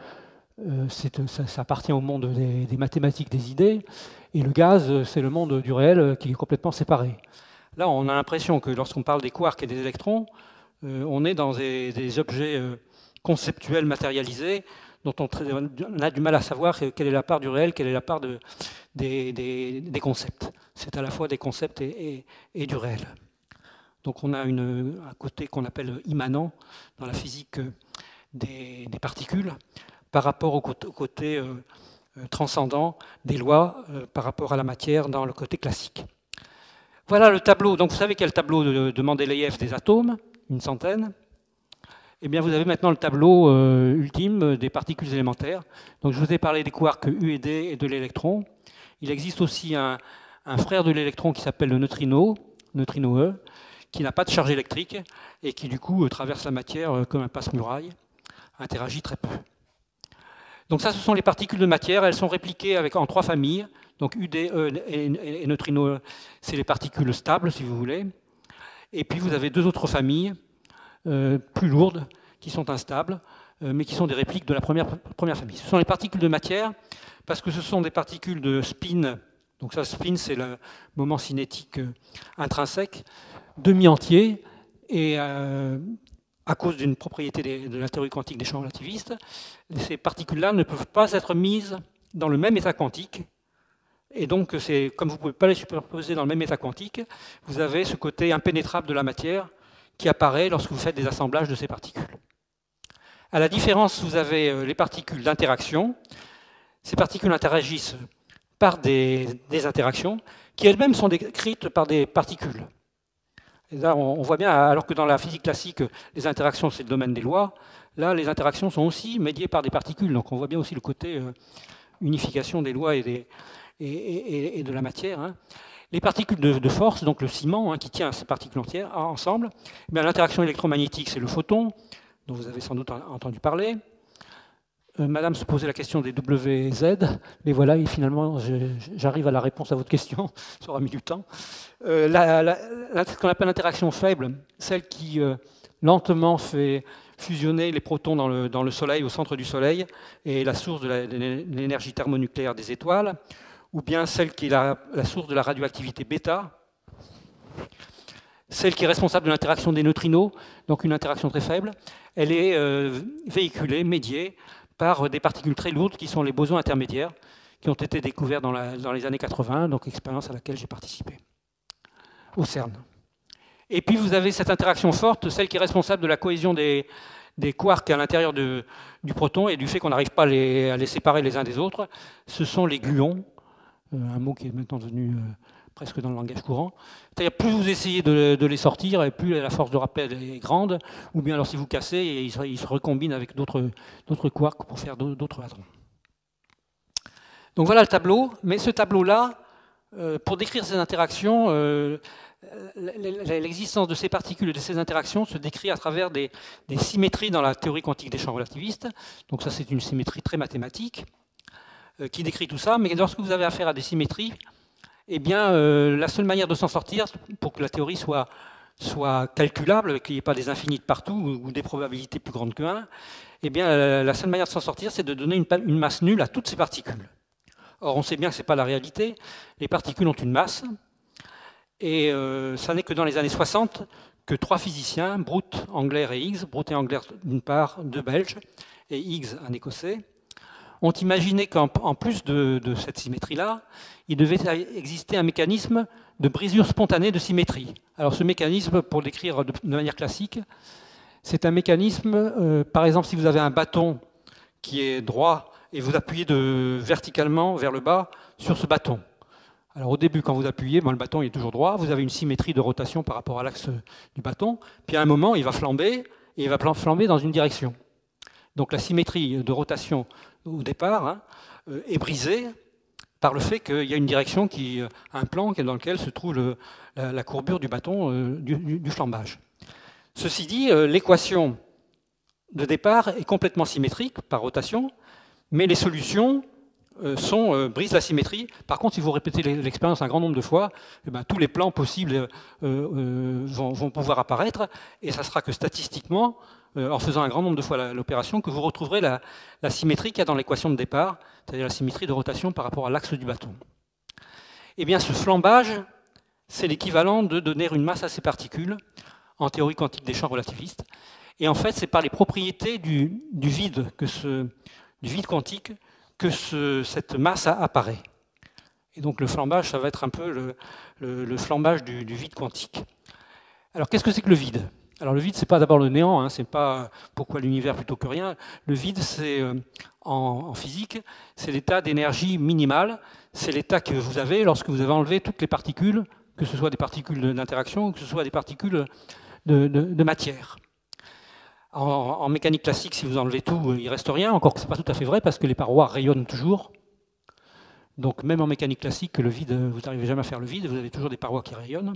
ça appartient au monde des mathématiques des idées, et le gaz, c'est le monde du réel qui est complètement séparé. Là, on a l'impression que lorsqu'on parle des quarks et des électrons, on est dans des objets conceptuels matérialisés dont on a du mal à savoir quelle est la part du réel, quelle est la part des concepts. C'est à la fois des concepts et du réel. Donc on a un côté qu'on appelle immanent dans la physique des particules par rapport au côté transcendant des lois par rapport à la matière dans le côté classique. Voilà le tableau. Donc vous savez qu'il y a le tableau de Mendeleïev des atomes, une centaine. Eh bien, vous avez maintenant le tableau ultime des particules élémentaires. Donc, je vous ai parlé des quarks U et D et de l'électron. Il existe aussi un frère de l'électron qui s'appelle le neutrino E, qui n'a pas de charge électrique et qui, du coup, traverse la matière comme un passe-muraille, interagit très peu. Donc, ça, ce sont les particules de matière. Elles sont répliquées en 3 familles. Donc, U, D, E et neutrino E, c'est les particules stables, si vous voulez. Et puis, vous avez 2 autres familles plus lourdes, qui sont instables, mais qui sont des répliques de la première famille. Ce sont les particules de matière, parce que ce sont des particules de spin, donc ça, spin, c'est le moment cinétique intrinsèque, demi-entier, et à cause d'une propriété de la théorie quantique des champs relativistes, ces particules-là ne peuvent pas être mises dans le même état quantique, et donc, comme vous ne pouvez pas les superposer dans le même état quantique, vous avez ce côté impénétrable de la matière qui apparaît lorsque vous faites des assemblages de ces particules. À la différence, vous avez les particules d'interaction. Ces particules interagissent par des interactions qui elles-mêmes sont décrites par des particules. Et là, on voit bien, alors que dans la physique classique, les interactions, c'est le domaine des lois, là, les interactions sont aussi médiées par des particules. Donc on voit bien aussi le côté unification des lois et de la matière. Hein. Les particules de force, donc le ciment qui tient ces particules entières ensemble, l'interaction électromagnétique, c'est le photon, dont vous avez sans doute entendu parler. Madame se posait la question des WZ, mais voilà, et finalement, j'arrive à la réponse à votre question, ça aura mis du temps. Ce qu'on appelle l'interaction faible, celle qui lentement fait fusionner les protons dans le Soleil, au centre du Soleil, et la source de l'énergie thermonucléaire des étoiles, ou bien celle qui est la source de la radioactivité bêta, celle qui est responsable de l'interaction des neutrinos, donc une interaction très faible, elle est véhiculée, médiée par des particules très lourdes qui sont les bosons intermédiaires, qui ont été découverts dans les années 80, donc expérience à laquelle j'ai participé, au CERN. Et puis vous avez cette interaction forte, celle qui est responsable de la cohésion des quarks à l'intérieur du proton et du fait qu'on n'arrive pas à les séparer les uns des autres, ce sont les gluons, un mot qui est maintenant devenu presque dans le langage courant. C'est-à-dire plus vous essayez de les sortir, et plus la force de rappel est grande, ou bien alors si vous cassez, ils se recombinent avec d'autres quarks pour faire d'autres hadrons. Donc voilà le tableau, mais ce tableau-là, pour décrire ces interactions, l'existence de ces particules et de ces interactions se décrit à travers des symétries dans la théorie quantique des champs relativistes. Donc ça, c'est une symétrie très mathématique qui décrit tout ça, mais lorsque vous avez affaire à des symétries, eh bien, la seule manière de s'en sortir, pour que la théorie soit calculable, qu'il n'y ait pas des infinis de partout ou des probabilités plus grandes que 1, eh bien, la seule manière de s'en sortir, c'est de donner une masse nulle à toutes ces particules. Or, on sait bien que ce n'est pas la réalité. Les particules ont une masse, et ça n'est que dans les années 60 que 3 physiciens, Brout, Engler et Higgs, Brout et Engler d'une part, 2 Belges, et Higgs, un Écossais, ont imaginé qu'en plus de cette symétrie-là, il devait exister un mécanisme de brisure spontanée de symétrie. Alors ce mécanisme, pour l'écrire de manière classique, c'est un mécanisme, par exemple, si vous avez un bâton qui est droit et vous appuyez verticalement vers le bas sur ce bâton. Alors au début, quand vous appuyez, le bâton est toujours droit, vous avez une symétrie de rotation par rapport à l'axe du bâton, puis à un moment, il va flamber, et il va flamber dans une direction. Donc la symétrie de rotation au départ est brisée par le fait qu'il y a une direction, un plan dans lequel se trouve la courbure du bâton du flambage. Ceci dit, l'équation de départ est complètement symétrique par rotation, mais les solutions brisent la symétrie. Par contre, si vous répétez l'expérience un grand nombre de fois, eh ben, tous les plans possibles vont pouvoir apparaître, et ça sera que statistiquement, en faisant un grand nombre de fois l'opération, que vous retrouverez la symétrie qu'il y a dans l'équation de départ, c'est-à-dire la symétrie de rotation par rapport à l'axe du bâton. Eh bien, ce flambage, c'est l'équivalent de donner une masse à ces particules en théorie quantique des champs relativistes. Et en fait, c'est par les propriétés du vide quantique que cette masse apparaît. Et donc le flambage, ça va être un peu le flambage du vide quantique. Alors qu'est-ce que c'est que le vide? Alors le vide, c'est pas d'abord le néant, hein, c'est pas pourquoi l'univers plutôt que rien. Le vide, c'est en physique, c'est l'état d'énergie minimale, c'est l'état que vous avez lorsque vous avez enlevé toutes les particules, que ce soit des particules d'interaction ou que ce soit des particules de matière. En mécanique classique, si vous enlevez tout, il ne reste rien, encore que ce n'est pas tout à fait vrai parce que les parois rayonnent toujours. Donc même en mécanique classique, le vide, vous n'arrivez jamais à faire le vide, vous avez toujours des parois qui rayonnent.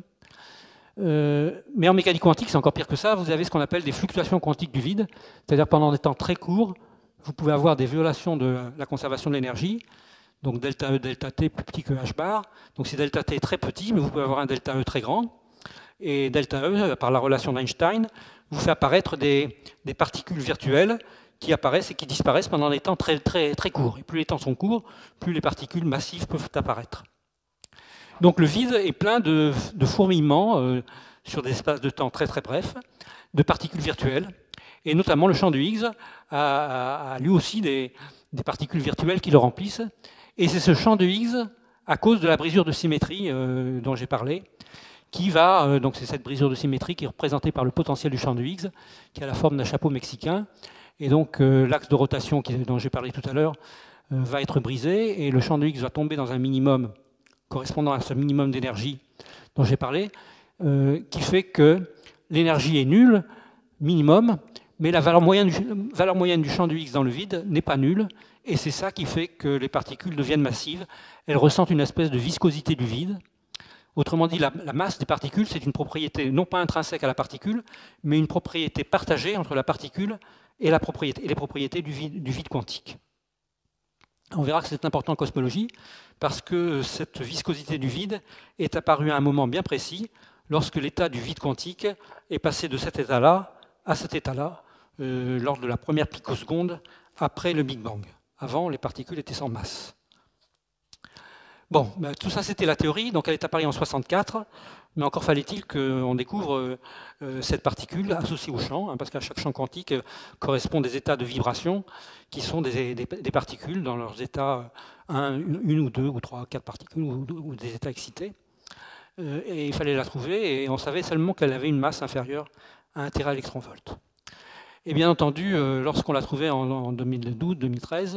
Mais en mécanique quantique, c'est encore pire que ça, vous avez ce qu'on appelle des fluctuations quantiques du vide, c'est-à-dire pendant des temps très courts, vous pouvez avoir des violations de la conservation de l'énergie, donc delta E, delta T plus petit que H bar. Donc si delta T est très petit, mais vous pouvez avoir un delta E très grand. Et delta E, par la relation d'Einstein, vous fait apparaître des particules virtuelles qui apparaissent et qui disparaissent pendant des temps très, très, très courts. Et plus les temps sont courts, plus les particules massives peuvent apparaître. Donc le vide est plein de fourmillements sur des espaces de temps très très brefs, de particules virtuelles. Et notamment le champ de Higgs a lui aussi des particules virtuelles qui le remplissent. Et c'est ce champ de Higgs, à cause de la brisure de symétrie dont j'ai parlé, qui va, donc c'est cette brisure de symétrie qui est représentée par le potentiel du champ de Higgs, qui a la forme d'un chapeau mexicain. Et donc l'axe de rotation dont j'ai parlé tout à l'heure va être brisé, et le champ de Higgs va tomber dans un minimum correspondant à ce minimum d'énergie dont j'ai parlé, qui fait que l'énergie est nulle, minimum, mais la valeur moyenne du champ de Higgs dans le vide n'est pas nulle, et c'est ça qui fait que les particules deviennent massives. Elles ressentent une espèce de viscosité du vide. Autrement dit, la masse des particules, c'est une propriété non pas intrinsèque à la particule, mais une propriété partagée entre la particule et les propriétés du vide quantique. On verra que c'est important en cosmologie, parce que cette viscosité du vide est apparue à un moment bien précis, lorsque l'état du vide quantique est passé de cet état-là à cet état-là, lors de la première picoseconde après le Big Bang. Avant, les particules étaient sans masse. Bon, ben, tout ça c'était la théorie, donc elle est apparue en 64, mais encore fallait-il qu'on découvre cette particule associée au champ, hein, parce qu'à chaque champ quantique correspond des états de vibration qui sont des particules dans leurs états, une ou deux ou trois, quatre particules, ou des états excités. Et il fallait la trouver, et on savait seulement qu'elle avait une masse inférieure à 1 téraélectronvolt. Et bien entendu, lorsqu'on l'a trouvée en 2012,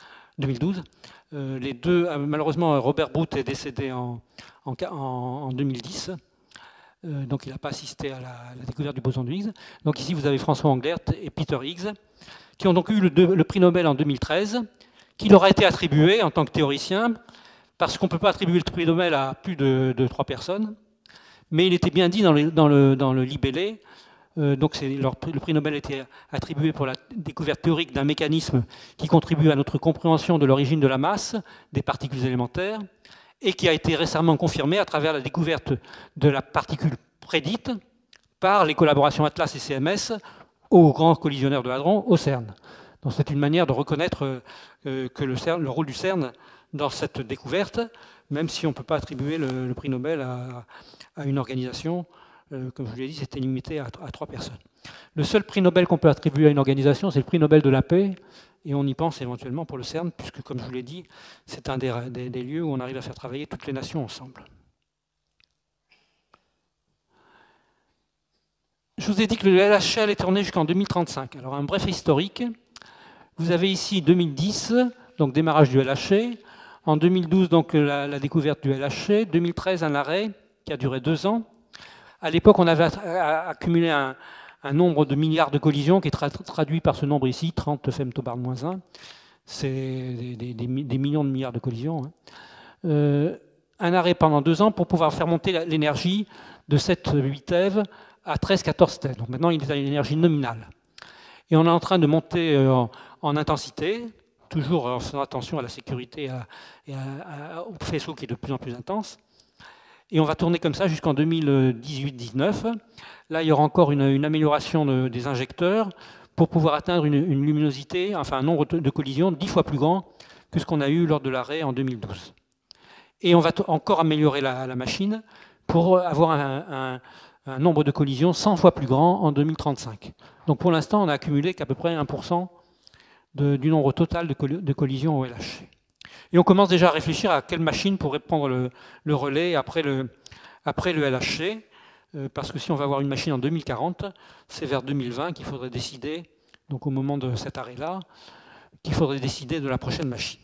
les deux, malheureusement, Robert Boot est décédé en 2010, donc il n'a pas assisté à la découverte du boson de Higgs. Donc ici, vous avez François Englert et Peter Higgs, qui ont donc eu le prix Nobel en 2013, qui leur a été attribué en tant que théoricien, parce qu'on ne peut pas attribuer le prix Nobel à plus de 3 personnes, mais il était bien dit dans le libellé. Donc le prix Nobel a été attribué pour la découverte théorique d'un mécanisme qui contribue à notre compréhension de l'origine de la masse des particules élémentaires, et qui a été récemment confirmé à travers la découverte de la particule prédite par les collaborations Atlas et CMS au grand collisionneur de hadrons, au CERN. Donc c'est une manière de reconnaître que le rôle du CERN dans cette découverte, même si on ne peut pas attribuer le prix Nobel à une organisation. Comme je vous l'ai dit, c'était limité à 3 personnes. Le seul prix Nobel qu'on peut attribuer à une organisation, c'est le prix Nobel de la paix, et on y pense éventuellement pour le CERN, puisque, comme je vous l'ai dit, c'est un des lieux où on arrive à faire travailler toutes les nations ensemble. Je vous ai dit que le LHC est tourné jusqu'en 2035. Alors, un bref historique. Vous avez ici 2010, donc démarrage du LHC. En 2012, donc la découverte du LHC. 2013, un arrêt qui a duré 2 ans. À l'époque, on avait accumulé un nombre de milliards de collisions qui est traduit par ce nombre ici, 30 femtobarn-1. C'est des millions de milliards de collisions. Hein. Un arrêt pendant 2 ans pour pouvoir faire monter l'énergie de cette 8 EV à 13-14 TeV. Donc maintenant, il est à une énergie nominale. Et on est en train de monter en intensité, toujours en faisant attention à la sécurité et au faisceau qui est de plus en plus intense. Et on va tourner comme ça jusqu'en 2018-19. Là, il y aura encore une amélioration des injecteurs pour pouvoir atteindre une luminosité, enfin un nombre de collisions 10 fois plus grand que ce qu'on a eu lors de l'arrêt en 2012. Et on va encore améliorer la machine pour avoir un nombre de collisions 100 fois plus grand en 2035. Donc pour l'instant, on n'a accumulé qu'à peu près 1% du nombre total de collisions au LHC. Et on commence déjà à réfléchir à quelle machine pourrait prendre le relais après le LHC, parce que si on va avoir une machine en 2040, c'est vers 2020 qu'il faudrait décider, donc au moment de cet arrêt-là, qu'il faudrait décider de la prochaine machine.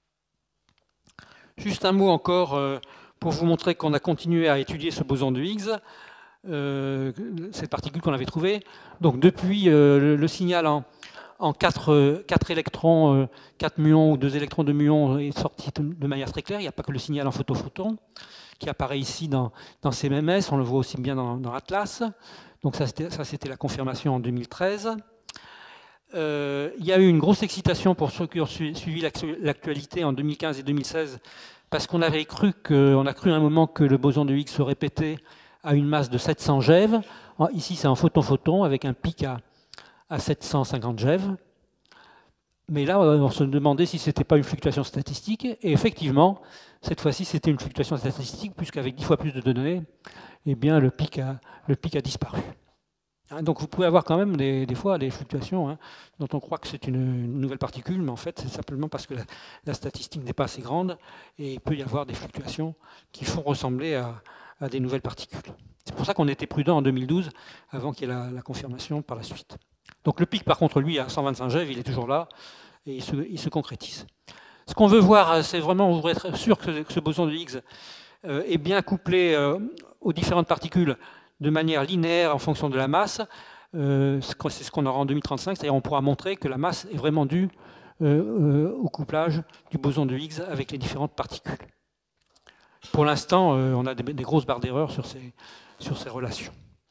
Juste un mot encore pour vous montrer qu'on a continué à étudier ce boson de Higgs, cette particule qu'on avait trouvée. Donc depuis le signal en 4 électrons, 4 muons ou 2 électrons de muons est sorti de manière très claire. Il n'y a pas que le signal en photon-photon qui apparaît ici dans CMMS, on le voit aussi bien dans Atlas. Donc ça c'était la confirmation en 2013. Il y a eu une grosse excitation pour ceux qui ont suivi l'actualité en 2015 et 2016, parce qu'on a cru à un moment que le boson de Higgs se répétait à une masse de 700 GeV. Ici c'est en photon-photon avec un pic à 750 GeV. Mais là, on se demandait si ce n'était pas une fluctuation statistique. Et effectivement, cette fois-ci, c'était une fluctuation statistique, puisqu'avec 10 fois plus de données, eh bien, le pic a disparu. Donc vous pouvez avoir quand même des fois des fluctuations dont on croit que c'est une nouvelle particule, mais en fait, c'est simplement parce que la statistique n'est pas assez grande, et il peut y avoir des fluctuations qui font ressembler à des nouvelles particules. C'est pour ça qu'on était prudent en 2012, avant qu'il y ait la confirmation par la suite. Donc le pic, par contre, lui, à 125 GeV, il est toujours là et il se concrétise. Ce qu'on veut voir, c'est vraiment, on voudrait être sûr que ce boson de Higgs est bien couplé aux différentes particules de manière linéaire en fonction de la masse. C'est ce qu'on aura en 2035, c'est-à-dire on pourra montrer que la masse est vraiment due au couplage du boson de Higgs avec les différentes particules. Pour l'instant, on a des grosses barres d'erreur sur ces relations.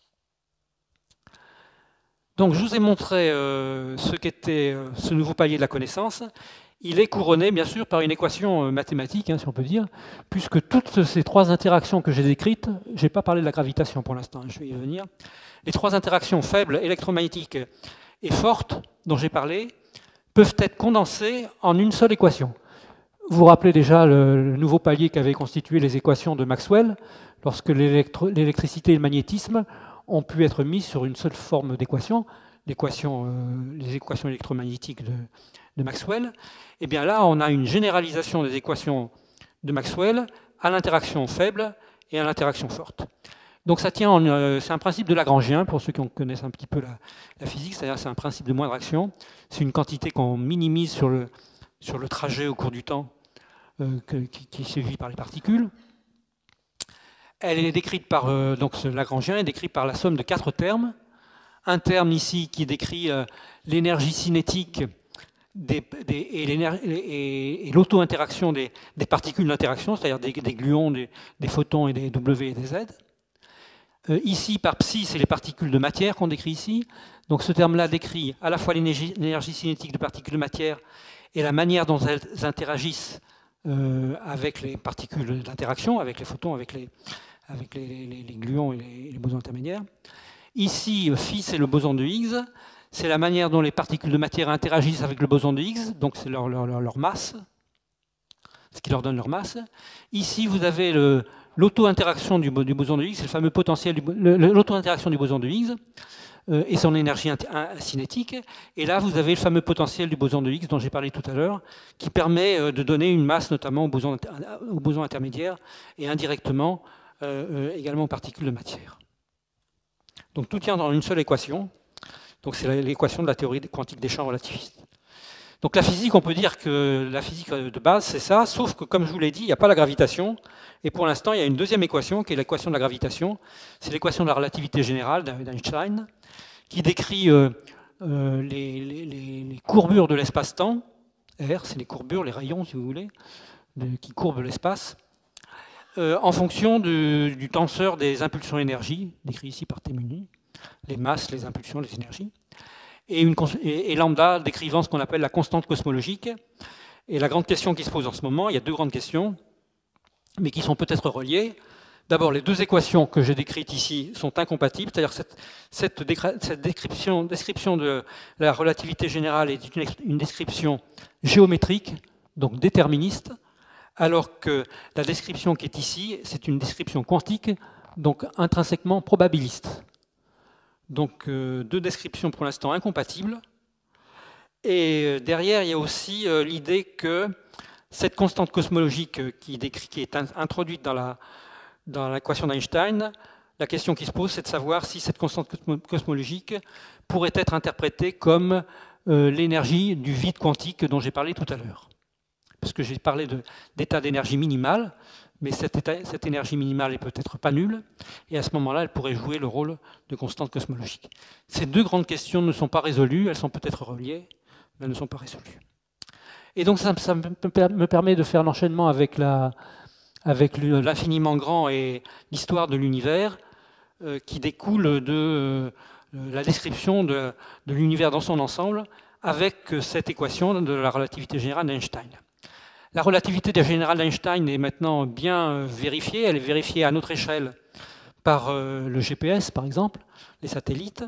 Donc je vous ai montré ce qu'était ce nouveau palier de la connaissance. Il est couronné, bien sûr, par une équation mathématique, si on peut dire, puisque toutes ces 3 interactions que j'ai décrites, je n'ai pas parlé de la gravitation pour l'instant, je vais y venir. Les 3 interactions faibles, électromagnétiques et fortes, dont j'ai parlé, peuvent être condensées en une seule équation. Vous vous rappelez déjà le nouveau palier qu'avaient constitué les équations de Maxwell, lorsque l'électricité et le magnétisme ont pu être mis sur une seule forme d'équation, les équations électromagnétiques de Maxwell. Et bien là, on a une généralisation des équations de Maxwell à l'interaction faible et à l'interaction forte. Donc ça tient, c'est un principe de Lagrangien, pour ceux qui connaissent un petit peu la physique, c'est-à-dire c'est un principe de moindre action. C'est une quantité qu'on minimise sur le trajet au cours du temps qui est suivi par les particules. Elle est décrite par, donc ce Lagrangien est décrit par la somme de 4 termes. Un terme ici qui décrit l'énergie cinétique et l'auto-interaction des particules d'interaction, c'est-à-dire des gluons, des photons et des W et des Z. Ici, par psi, c'est les particules de matière qu'on décrit ici. Donc ce terme-là décrit à la fois l'énergie cinétique de particules de matière et la manière dont elles interagissent avec les particules d'interaction, avec les photons, avec les gluons et les bosons intermédiaires. Ici, phi, c'est le boson de Higgs. C'est la manière dont les particules de matière interagissent avec le boson de Higgs, donc c'est leur masse, ce qui leur donne leur masse. Ici, vous avez l'auto-interaction du boson de Higgs, c'est le fameux potentiel, l'auto-interaction du boson de Higgs et son énergie cinétique. Et là, vous avez le fameux potentiel du boson de Higgs dont j'ai parlé tout à l'heure, qui permet de donner une masse notamment au boson intermédiaire et indirectement également aux particules de matière. Donc tout tient dans une seule équation. Donc c'est l'équation de la théorie quantique des champs relativistes. Donc la physique, on peut dire que la physique de base, c'est ça, sauf que comme je vous l'ai dit, il n'y a pas la gravitation. Et pour l'instant, il y a une deuxième équation, qui est l'équation de la gravitation. C'est l'équation de la relativité générale d'Einstein, qui décrit les courbures de l'espace-temps. R, c'est les courbures, les rayons, si vous voulez, qui courbent l'espace, en fonction du tenseur des impulsions énergie, décrit ici par T-muni. les masses, les impulsions, les énergies, et lambda décrivant ce qu'on appelle la constante cosmologique. Et la grande question qui se pose en ce moment, il y a deux grandes questions, mais qui sont peut-être reliées. D'abord, les deux équations que j'ai décrites ici sont incompatibles, c'est-à-dire cette description de la relativité générale est une description géométrique, donc déterministe, alors que la description qui est ici, c'est une description quantique, donc intrinsèquement probabiliste. Donc deux descriptions pour l'instant incompatibles. Et derrière, il y a aussi l'idée que cette constante cosmologique qui est introduite dans l'équation d'Einstein, la question qui se pose, c'est de savoir si cette constante cosmologique pourrait être interprétée comme l'énergie du vide quantique dont j'ai parlé tout à l'heure. Parce que j'ai parlé d'état d'énergie minimale, mais cette énergie minimale est peut-être pas nulle, et à ce moment-là, elle pourrait jouer le rôle de constante cosmologique. Ces deux grandes questions ne sont pas résolues, elles sont peut-être reliées, mais elles ne sont pas résolues. Et donc ça me permet de faire l'enchaînement avec l'infiniment grand et l'histoire de l'univers, qui découle de la description de l'univers dans son ensemble, avec cette équation de la relativité générale d'Einstein. La relativité générale d'Einstein est maintenant bien vérifiée. Elle est vérifiée à notre échelle par le GPS, par exemple, les satellites.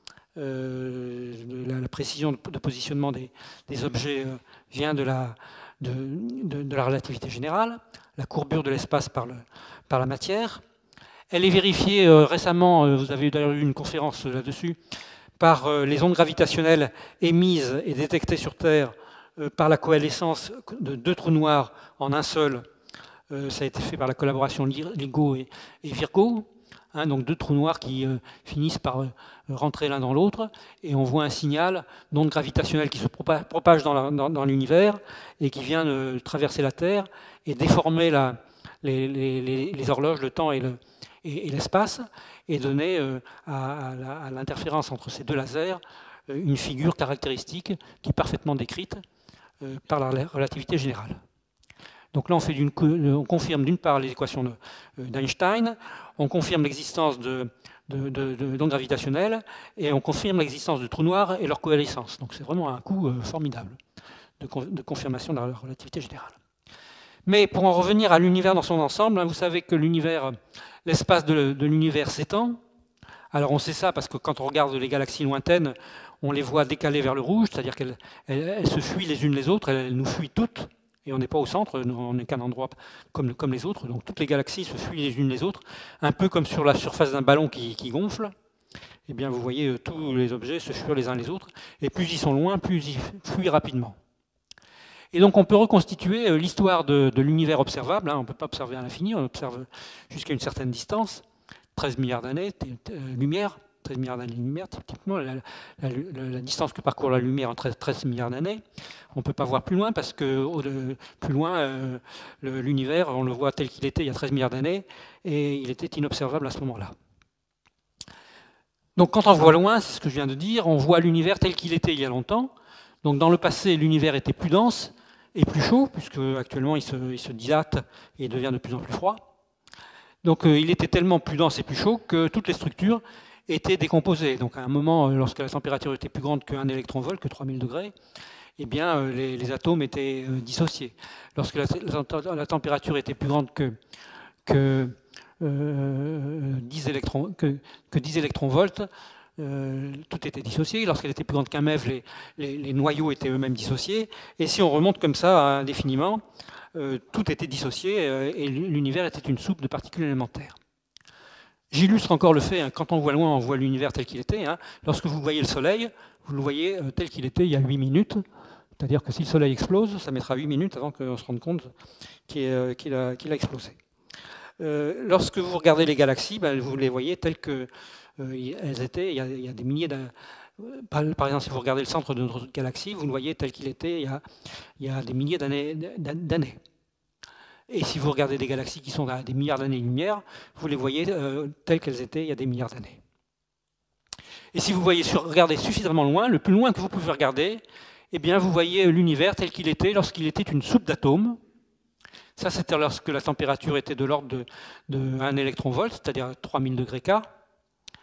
La précision de positionnement des objets vient de la relativité générale. La courbure de l'espace par la matière. Elle est vérifiée récemment, vous avez d'ailleurs eu une conférence là-dessus, par les ondes gravitationnelles émises et détectées sur Terre par la coalescence de deux trous noirs en un seul. Ça a été fait par la collaboration LIGO et Virgo, hein, donc deux trous noirs qui finissent par rentrer l'un dans l'autre, et on voit un signal d'onde gravitationnelle qui se propage dans l'univers et qui vient traverser la Terre et déformer les horloges, le temps et l'espace, et donner à l'interférence entre ces deux lasers une figure caractéristique qui est parfaitement décrite par la relativité générale. Donc là, on confirme d'une part les équations d'Einstein, on confirme l'existence d'ondes gravitationnelles, et on confirme l'existence de trous noirs et leur coalescence. Donc c'est vraiment un coup formidable de confirmation de la relativité générale. Mais pour en revenir à l'univers dans son ensemble, vous savez que l'espace de l'univers s'étend. Alors on sait ça parce que quand on regarde les galaxies lointaines, on les voit décalées vers le rouge, c'est-à-dire qu'elles se fuient les unes les autres, elles nous fuient toutes, et on n'est pas au centre, on n'est qu'un endroit comme les autres, donc toutes les galaxies se fuient les unes les autres, un peu comme sur la surface d'un ballon qui gonfle. Eh bien vous voyez tous les objets se fuient les uns les autres, et plus ils sont loin, plus ils fuient rapidement. Et donc on peut reconstituer l'histoire de l'univers observable, hein, on ne peut pas observer à l'infini, on observe jusqu'à une certaine distance, 13 milliards d'années lumière, 13 milliards d'années-lumière, typiquement la distance que parcourt la lumière en 13 milliards d'années. On ne peut pas voir plus loin parce que plus loin, l'univers, on le voit tel qu'il était il y a 13 milliards d'années et il était inobservable à ce moment-là. Donc quand on voit loin, c'est ce que je viens de dire, on voit l'univers tel qu'il était il y a longtemps. Donc dans le passé, l'univers était plus dense et plus chaud, puisque actuellement il se dilate et devient de plus en plus froid. Donc il était tellement plus dense et plus chaud que toutes les structures étaient décomposées. Donc à un moment, lorsque la température était plus grande qu'un électronvolt, que 3000 degrés, eh bien les atomes étaient dissociés. Lorsque la température était plus grande que 10 électronvolts, tout était dissocié. Lorsqu'elle était plus grande qu'un MeV, les noyaux étaient eux-mêmes dissociés. Et si on remonte comme ça indéfiniment, tout était dissocié et l'univers était une soupe de particules élémentaires. J'illustre encore le fait, hein, quand on voit loin, on voit l'univers tel qu'il était. Hein. Lorsque vous voyez le Soleil, vous le voyez tel qu'il était il y a 8 minutes. C'est-à-dire que si le Soleil explose, ça mettra 8 minutes avant qu'on se rende compte qu'il a explosé. Lorsque vous regardez les galaxies, vous les voyez telles qu'elles étaient. Il y a des milliers par exemple, si vous regardez le centre de notre galaxie, vous le voyez tel qu'il était il y a des milliers d'années. Et si vous regardez des galaxies qui sont à des milliards d'années-lumière, vous les voyez telles qu'elles étaient il y a des milliards d'années. Et si vous regardez suffisamment loin, le plus loin que vous pouvez regarder, eh bien, vous voyez l'univers tel qu'il était lorsqu'il était une soupe d'atomes. Ça, c'était lorsque la température était de l'ordre de 1 électronvolt, c'est-à-dire 3000 degrés K.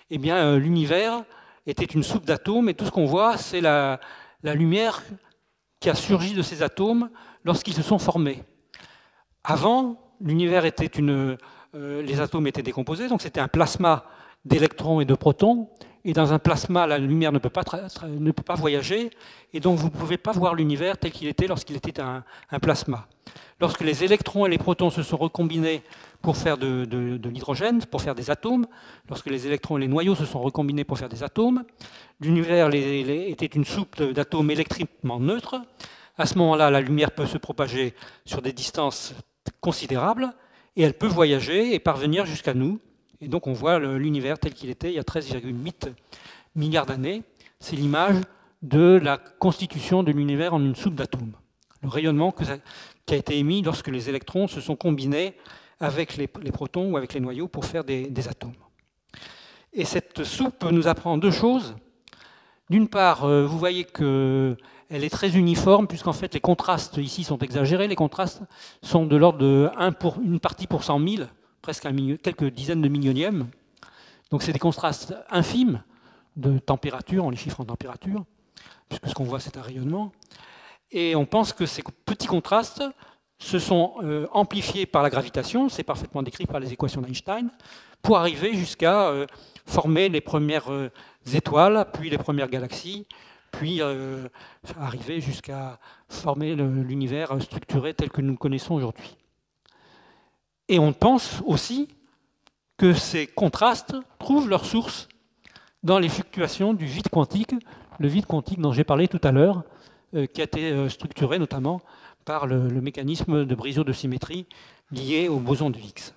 eh bien, l'univers était une soupe d'atomes, et tout ce qu'on voit, c'est la lumière qui a surgi de ces atomes lorsqu'ils se sont formés. Avant, l'univers était les atomes étaient décomposés, donc c'était un plasma d'électrons et de protons, et dans un plasma, la lumière ne peut pas voyager, et donc vous ne pouvez pas voir l'univers tel qu'il était lorsqu'il était un plasma. Lorsque les électrons et les protons se sont recombinés pour faire de l'hydrogène, pour faire des atomes, lorsque les électrons et les noyaux se sont recombinés pour faire des atomes, l'univers était une soupe d'atomes électriquement neutres. À ce moment-là, la lumière peut se propager sur des distances considérables, et elle peut voyager et parvenir jusqu'à nous. Et donc on voit l'univers tel qu'il était il y a 13,8 milliards d'années. C'est l'image de la constitution de l'univers en une soupe d'atomes. Le rayonnement qui a été émis lorsque les électrons se sont combinés avec les protons ou avec les noyaux pour faire des atomes. Et cette soupe nous apprend deux choses. D'une part, vous voyez qu'elle est très uniforme, puisqu'en fait les contrastes ici sont exagérés. Les contrastes sont de l'ordre de une partie pour 100 000, presque quelques dizaines de millionièmes. Donc c'est des contrastes infimes de température, on les chiffre en température, puisque ce qu'on voit c'est un rayonnement. Et on pense que ces petits contrastes se sont amplifiés par la gravitation, c'est parfaitement décrit par les équations d'Einstein, pour arriver jusqu'à former les premières étoiles, puis les premières galaxies, puis arriver jusqu'à former l'univers structuré tel que nous le connaissons aujourd'hui. Et on pense aussi que ces contrastes trouvent leur source dans les fluctuations du vide quantique, le vide quantique dont j'ai parlé tout à l'heure, qui a été structuré notamment par le mécanisme de brisure de symétrie lié au boson de Higgs.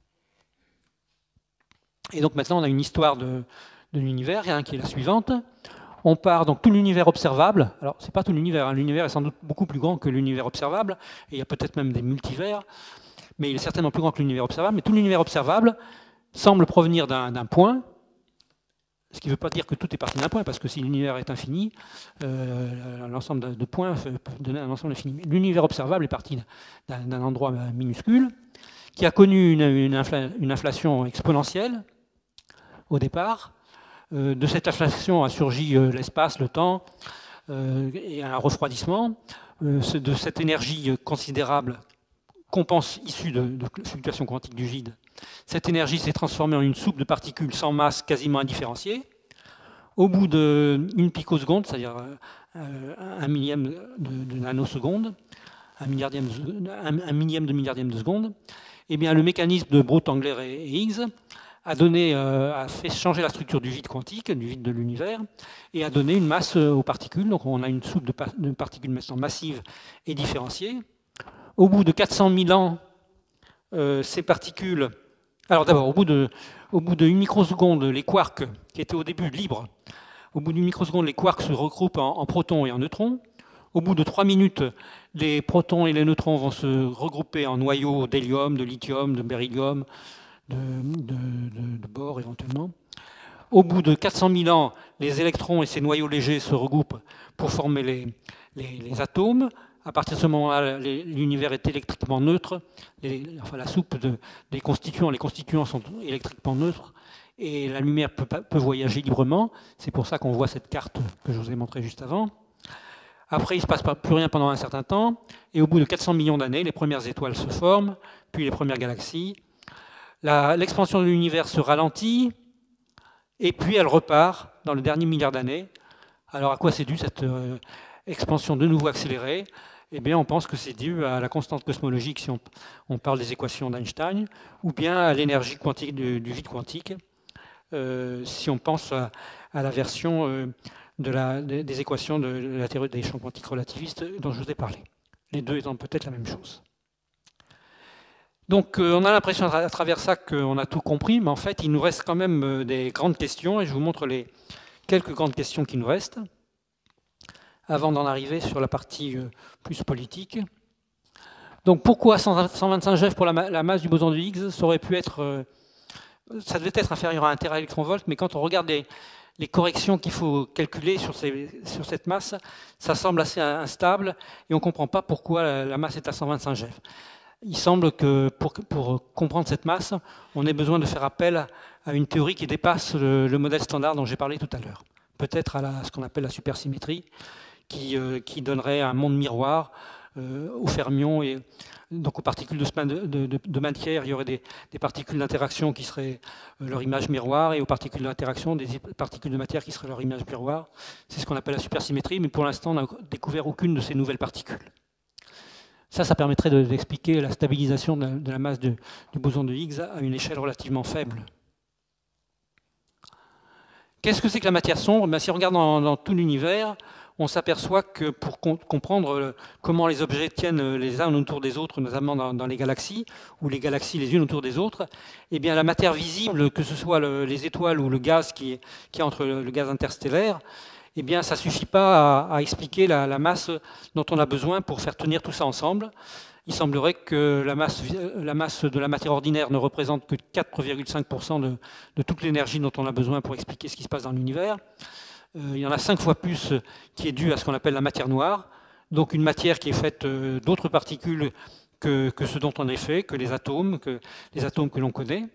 Et donc maintenant on a une histoire de l'univers, qui est la suivante. On part donc tout l'univers observable. Alors c'est pas tout l'univers, l'univers est sans doute beaucoup plus grand que l'univers observable, et il y a peut-être même des multivers, mais il est certainement plus grand que l'univers observable. Mais tout l'univers observable semble provenir d'un point, ce qui ne veut pas dire que tout est parti d'un point, parce que si l'univers est infini, l'ensemble de points peut donner un ensemble infini. L'univers observable est parti d'un endroit minuscule, qui a connu une inflation exponentielle au départ. De cette inflation a surgi l'espace, le temps, et un refroidissement. De cette énergie considérable issue de fluctuations quantiques du vide, cette énergie s'est transformée en une soupe de particules sans masse quasiment indifférenciée. Au bout d'une picoseconde, c'est-à-dire un millième de nanoseconde, un millième de milliardième de seconde, eh bien, le mécanisme de Browne-Tangler et Higgs a fait changer la structure du vide quantique, du vide de l'univers, et a donné une masse aux particules. Donc on a une soupe de particules maintenant massives et différenciées. Au bout de 400 000 ans, ces particules... Alors d'abord, au bout d'une microseconde, les quarks, qui étaient au début libres, au bout d'une microseconde, les quarks se regroupent en protons et en neutrons. Au bout de 3 minutes, les protons et les neutrons vont se regrouper en noyaux d'hélium, de lithium, de beryllium, de bore éventuellement. Au bout de 400 000 ans, les électrons et ces noyaux légers se regroupent pour former les atomes. À partir de ce moment-là, l'univers est électriquement neutre. La soupe des constituants, les constituants sont électriquement neutres et la lumière peut voyager librement. C'est pour ça qu'on voit cette carte que je vous ai montrée juste avant. Après, il ne se passe plus rien pendant un certain temps. Et au bout de 400 millions d'années, les premières étoiles se forment, puis les premières galaxies. L'expansion de l'univers se ralentit et puis elle repart dans le dernier milliard d'années. Alors à quoi c'est dû cette expansion de nouveau accélérée? Eh bien, on pense que c'est dû à la constante cosmologique, si on parle des équations d'Einstein, ou bien à l'énergie quantique du vide quantique, si on pense à la version des équations de la théorie des champs quantiques relativistes dont je vous ai parlé. Les deux étant peut-être la même chose. Donc, on a l'impression à travers ça qu'on a tout compris, mais en fait, il nous reste quand même des grandes questions, et je vous montre les quelques grandes questions qui nous restent, avant d'en arriver sur la partie plus politique. Donc pourquoi 125 GeV pour la masse du boson de Higgs? Ça aurait pu être, ça devait être inférieur à 1 téraélectronvolt, mais quand on regarde les corrections qu'il faut calculer sur cette masse, ça semble assez instable et on ne comprend pas pourquoi la masse est à 125 GeV. il semble que pour comprendre cette masse, on ait besoin de faire appel à une théorie qui dépasse le modèle standard dont j'ai parlé tout à l'heure. Peut-être à ce qu'on appelle la supersymétrie, qui donnerait un monde miroir aux fermions et donc aux particules de matière. Il y aurait des particules d'interaction qui seraient leur image miroir, et aux particules d'interaction des particules de matière qui seraient leur image miroir. C'est ce qu'on appelle la supersymétrie, mais pour l'instant, on n'a découvert aucune de ces nouvelles particules. Ça permettrait d'expliquer la stabilisation de la masse du boson de Higgs à une échelle relativement faible. Qu'est-ce que c'est que la matière sombre? Si on regarde dans tout l'univers, on s'aperçoit que pour comprendre comment les objets tiennent les uns autour des autres, notamment dans les galaxies, ou les galaxies les unes autour des autres, eh bien la matière visible, que ce soit les étoiles ou le gaz qui est entre le gaz interstellaire, eh bien ça ne suffit pas à expliquer la masse dont on a besoin pour faire tenir tout ça ensemble. Il semblerait que la masse de la matière ordinaire ne représente que 4,5% de toute l'énergie dont on a besoin pour expliquer ce qui se passe dans l'univers. Il y en a 5 fois plus qui est due à ce qu'on appelle la matière noire, donc une matière qui est faite d'autres particules que ce dont on est fait, que les atomes que l'on connaît.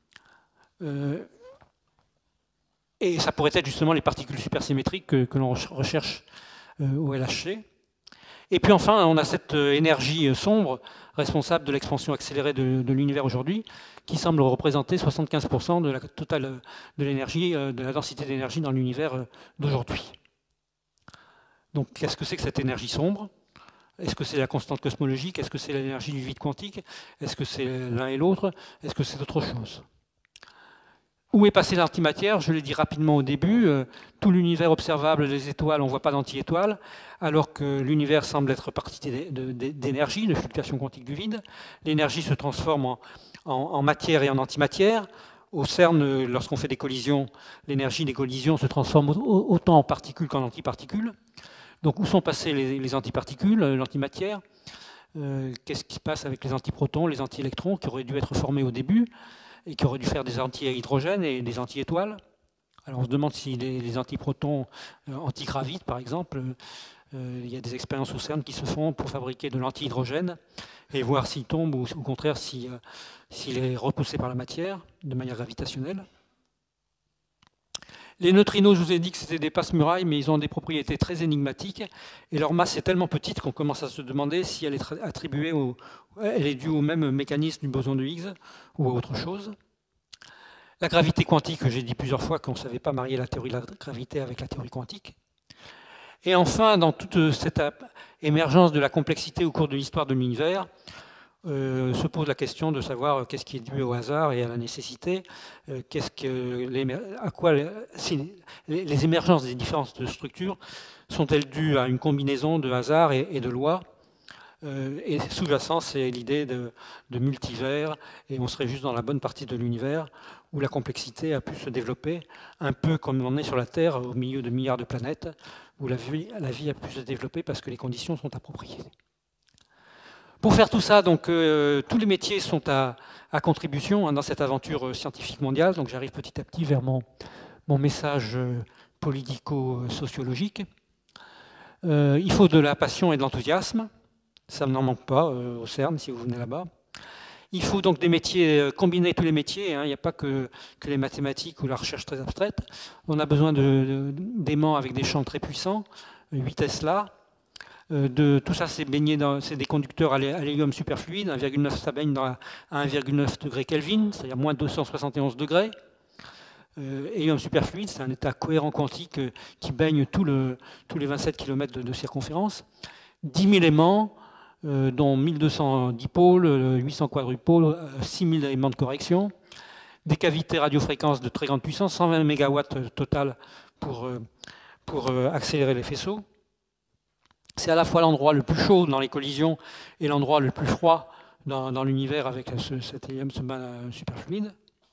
Et ça pourrait être justement les particules supersymétriques que l'on recherche au LHC. Et puis enfin, on a cette énergie sombre responsable de l'expansion accélérée de l'univers aujourd'hui, qui semble représenter 75% de la totale de l'énergie, de la densité d'énergie dans l'univers d'aujourd'hui. Donc, qu'est-ce que c'est que cette énergie sombre? Est-ce que c'est la constante cosmologique? Est-ce que c'est l'énergie du vide quantique? Est-ce que c'est l'un et l'autre? Est-ce que c'est autre chose? Où est passée l'antimatière? Je l'ai dit rapidement au début. Tout l'univers observable, les étoiles, on ne voit pas d'anti-étoiles, alors que l'univers semble être parti d'énergie, de fluctuation quantique du vide. L'énergie se transforme en matière et en antimatière. Au CERN, lorsqu'on fait des collisions, l'énergie des collisions se transforme autant en particules qu'en antiparticules. Donc où sont passées les antiparticules, l'antimatière? Qu'est-ce qui se passe avec les antiprotons, les antiélectrons qui auraient dû être formés au début et qui auraient dû faire des anti-hydrogènes et des anti-étoiles? Alors on se demande si les antiprotons antigravitent, par exemple, il y a des expériences au CERN qui se font pour fabriquer de l'anti-hydrogène et voir s'il tombe ou au contraire s'il est repoussé par la matière de manière gravitationnelle. Les neutrinos, je vous ai dit que c'était des passe-murailles, mais ils ont des propriétés très énigmatiques et leur masse est tellement petite qu'on commence à se demander si elle est attribuée elle est due au même mécanisme du boson de Higgs ou à autre chose. La gravité quantique, j'ai dit plusieurs fois qu'on ne savait pas marier la théorie de la gravité avec la théorie quantique. Et enfin, dans toute cette émergence de la complexité au cours de l'histoire de l'univers, se pose la question de savoir qu'est-ce qui est dû au hasard et à la nécessité, à quoi les émergences des différentes structures sont-elles dues à une combinaison de hasard et de lois. Et sous-jacent, c'est l'idée de multivers, et on serait juste dans la bonne partie de l'univers où la complexité a pu se développer, un peu comme on est sur la Terre, au milieu de milliards de planètes, où la vie a pu se développer parce que les conditions sont appropriées. Pour faire tout ça, donc, tous les métiers sont à contribution dans cette aventure scientifique mondiale. Donc j'arrive petit à petit vers mon message politico-sociologique. Il faut de la passion et de l'enthousiasme. Ça n'en manque pas au CERN si vous venez là-bas. Il faut donc des métiers, combiner tous les métiers. Il n'y a pas que les mathématiques ou la recherche très abstraite. On a besoin d'aimants avec des champs très puissants, 8 Tesla. Tout ça, c'est des conducteurs à l'hélium superfluide. 1,9, ça baigne à 1,9 degrés Kelvin, c'est-à-dire moins 271 degrés. Hélium superfluide, c'est un état cohérent quantique qui baigne tous les 27 km de circonférence. 10 000 aimants, dont 1200 dipôles, 800 quadrupôles, 6000 éléments de correction. Des cavités radiofréquences de très grande puissance, 120 MW total pour accélérer les faisceaux. C'est à la fois l'endroit le plus chaud dans les collisions et l'endroit le plus froid dans l'univers avec cet hélium superfluide.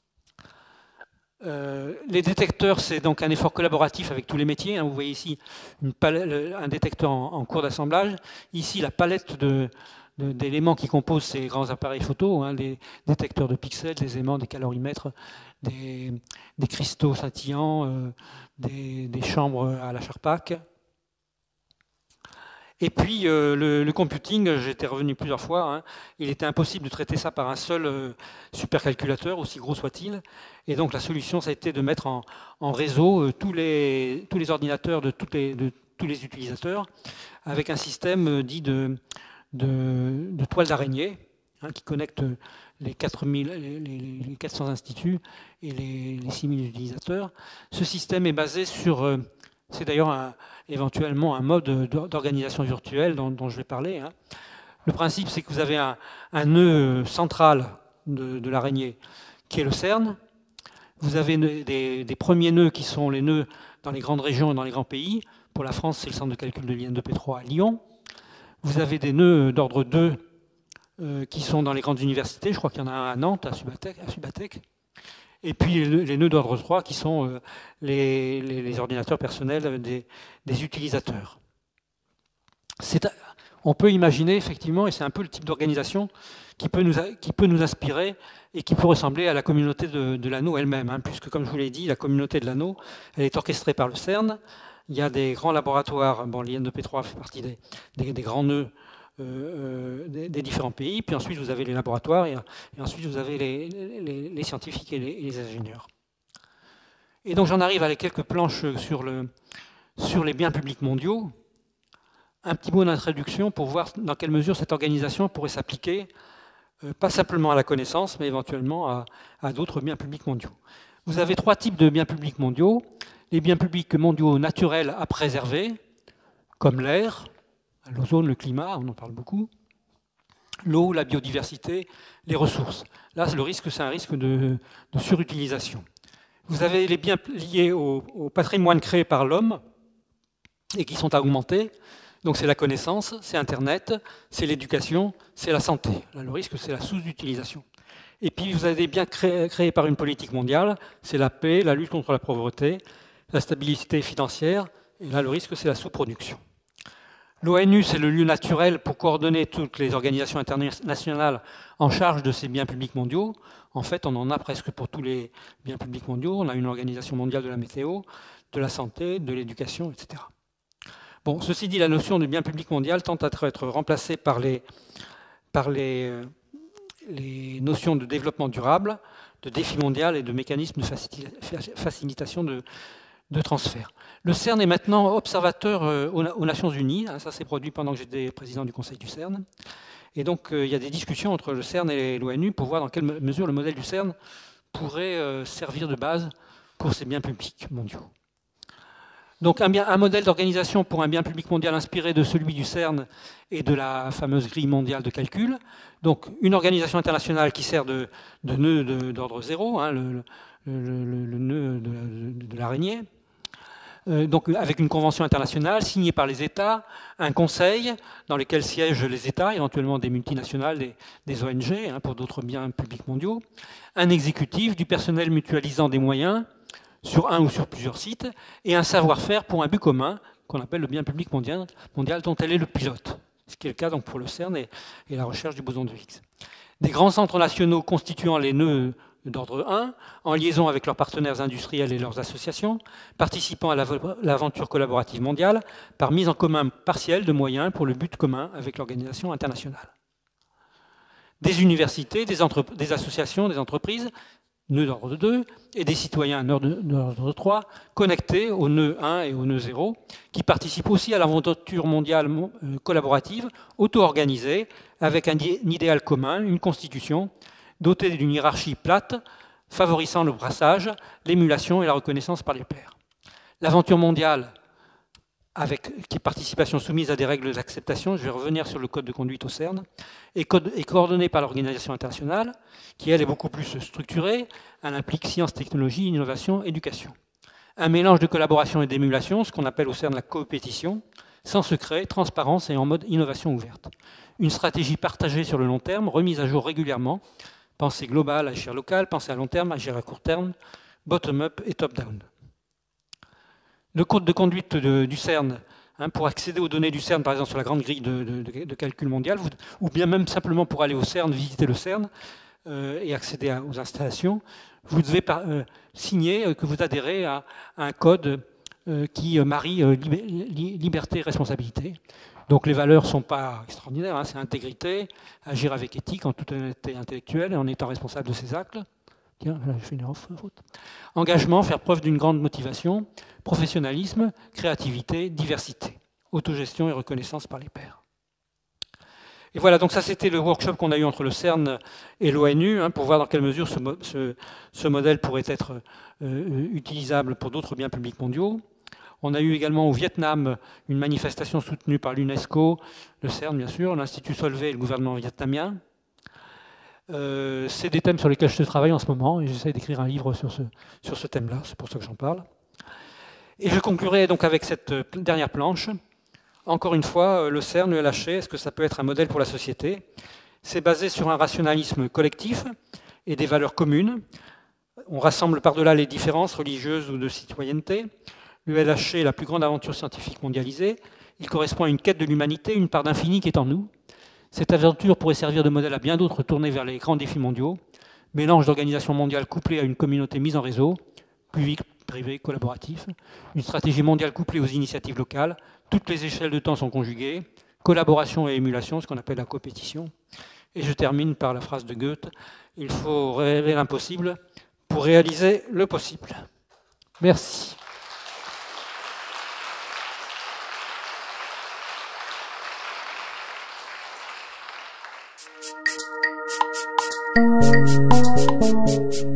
Les détecteurs, c'est donc un effort collaboratif avec tous les métiers. Vous voyez ici un détecteur en cours d'assemblage. Ici, la palette d'éléments qui composent ces grands appareils photo, des détecteurs de pixels, des aimants, des calorimètres, des cristaux scintillants, des chambres à la Charpak. Et puis le computing, j'étais revenu plusieurs fois, hein, il était impossible de traiter ça par un seul supercalculateur, aussi gros soit-il. Et donc la solution, ça a été de mettre en réseau tous les ordinateurs de tous les utilisateurs, avec un système dit de toile d'araignée, hein, qui connecte les 400 instituts et les 6000 utilisateurs. Ce système est basé sur... c'est d'ailleurs éventuellement un mode d'organisation virtuelle dont je vais parler, hein. Le principe, c'est que vous avez un nœud central de l'araignée qui est le CERN. Vous avez des premiers nœuds qui sont les nœuds dans les grandes régions et dans les grands pays. Pour la France, c'est le centre de calcul de l'IN2P3 à Lyon. Vous avez des nœuds d'ordre 2 qui sont dans les grandes universités. Je crois qu'il y en a un à Nantes, à Subatec. Et puis les nœuds d'ordre 3 qui sont les ordinateurs personnels des utilisateurs. On peut imaginer effectivement, et c'est un peu le type d'organisation qui peut nous inspirer et qui peut ressembler à la communauté de l'anneau elle-même, hein, puisque comme je vous l'ai dit, la communauté de l'anneau, elle est orchestrée par le CERN. Il y a des grands laboratoires, bon, l'IN2P3 fait partie des grands nœuds des différents pays, puis ensuite vous avez les laboratoires et ensuite vous avez les scientifiques et les ingénieurs. Et donc j'en arrive à quelques planches sur les biens publics mondiaux. Un petit mot d'introduction pour voir dans quelle mesure cette organisation pourrait s'appliquer, pas simplement à la connaissance, mais éventuellement à d'autres biens publics mondiaux. Vous avez 3 types de biens publics mondiaux. Les biens publics mondiaux naturels à préserver, comme l'air, l'ozone, le climat, on en parle beaucoup, l'eau, la biodiversité, les ressources. Là, le risque, c'est un risque de surutilisation. Vous avez les biens liés au patrimoine créé par l'homme et qui sont à augmenter. Donc c'est la connaissance, c'est Internet, c'est l'éducation, c'est la santé. Là, le risque, c'est la sous-utilisation. Et puis vous avez des biens créés par une politique mondiale, c'est la paix, la lutte contre la pauvreté, la stabilité financière, et là, le risque, c'est la sous-production. L'ONU, c'est le lieu naturel pour coordonner toutes les organisations internationales en charge de ces biens publics mondiaux. En fait, on en a presque pour tous les biens publics mondiaux. On a une organisation mondiale de la météo, de la santé, de l'éducation, etc. Bon, ceci dit, la notion de bien public mondial tend à être remplacée par les notions de développement durable, de défi mondial et de mécanismes de facilitation de transfert. Le CERN est maintenant observateur aux Nations Unies. Ça s'est produit pendant que j'étais président du Conseil du CERN. Et donc, il y a des discussions entre le CERN et l'ONU pour voir dans quelle mesure le modèle du CERN pourrait servir de base pour ces biens publics mondiaux. Donc, un modèle d'organisation pour un bien public mondial inspiré de celui du CERN et de la fameuse grille mondiale de calcul. Donc, une organisation internationale qui sert de nœud d'ordre 0, hein, le nœud de l'araignée. Donc avec une convention internationale signée par les États, un conseil dans lequel siègent les États, éventuellement des multinationales, des ONG, hein, pour d'autres biens publics mondiaux, un exécutif, du personnel mutualisant des moyens sur un ou sur plusieurs sites, et un savoir-faire pour un but commun qu'on appelle le bien public mondial dont elle est le pilote, ce qui est le cas donc pour le CERN et la recherche du boson de Higgs. Des grands centres nationaux constituant les nœuds d'ordre 1, en liaison avec leurs partenaires industriels et leurs associations, participant à l'aventure collaborative mondiale par mise en commun partielle de moyens pour le but commun avec l'organisation internationale. Des universités, des associations, des entreprises, nœud d'ordre 2, et des citoyens, nœud d'ordre 3, connectés au nœud 1 et au nœud 0, qui participent aussi à l'aventure mondiale collaborative, auto-organisée, avec un idéal commun, une constitution, dotée d'une hiérarchie plate, favorisant le brassage, l'émulation et la reconnaissance par les pairs. L'aventure mondiale, avec participation soumise à des règles d'acceptation, je vais revenir sur le code de conduite au CERN, est coordonnée par l'Organisation internationale, qui elle est beaucoup plus structurée, elle implique science, technologie, innovation, éducation. Un mélange de collaboration et d'émulation, ce qu'on appelle au CERN la coopétition, sans secret, transparence et en mode innovation ouverte. Une stratégie partagée sur le long terme, remise à jour régulièrement, pensée globale, agir local, pensée à long terme, agir à court terme, bottom-up et top-down. Le code de conduite du CERN, hein, pour accéder aux données du CERN, par exemple sur la grande grille de calcul mondial, ou bien même simplement pour aller au CERN, visiter le CERN et accéder aux installations, vous devez signer que vous adhérez à un code qui marie liberté et responsabilité. Donc les valeurs ne sont pas extraordinaires, hein, c'est intégrité, agir avec éthique, en toute honnêteté intellectuelle et en étant responsable de ses actes. Tiens, là, je fais une faute. Engagement, faire preuve d'une grande motivation, professionnalisme, créativité, diversité, autogestion et reconnaissance par les pairs. Et voilà, donc ça c'était le workshop qu'on a eu entre le CERN et l'ONU, hein, pour voir dans quelle mesure ce modèle pourrait être utilisable pour d'autres biens publics mondiaux. On a eu également au Vietnam une manifestation soutenue par l'UNESCO, le CERN bien sûr, l'Institut Solvay et le gouvernement vietnamien. C'est des thèmes sur lesquels je travaille en ce moment et j'essaie d'écrire un livre sur ce thème-là, c'est pour ça que j'en parle. Et je conclurai donc avec cette dernière planche. Encore une fois, le CERN, le LHC, est-ce que ça peut être un modèle pour la société? C'est basé sur un rationalisme collectif et des valeurs communes. On rassemble par-delà les différences religieuses ou de citoyenneté. Le LHC est la plus grande aventure scientifique mondialisée. Il correspond à une quête de l'humanité, une part d'infini qui est en nous. Cette aventure pourrait servir de modèle à bien d'autres tournés vers les grands défis mondiaux. Mélange d'organisation mondiale couplée à une communauté mise en réseau, public, privé, collaboratif. Une stratégie mondiale couplée aux initiatives locales. Toutes les échelles de temps sont conjuguées. Collaboration et émulation, ce qu'on appelle la compétition. Et je termine par la phrase de Goethe. Il faut rêver l'impossible pour réaliser le possible. Merci. Thank you.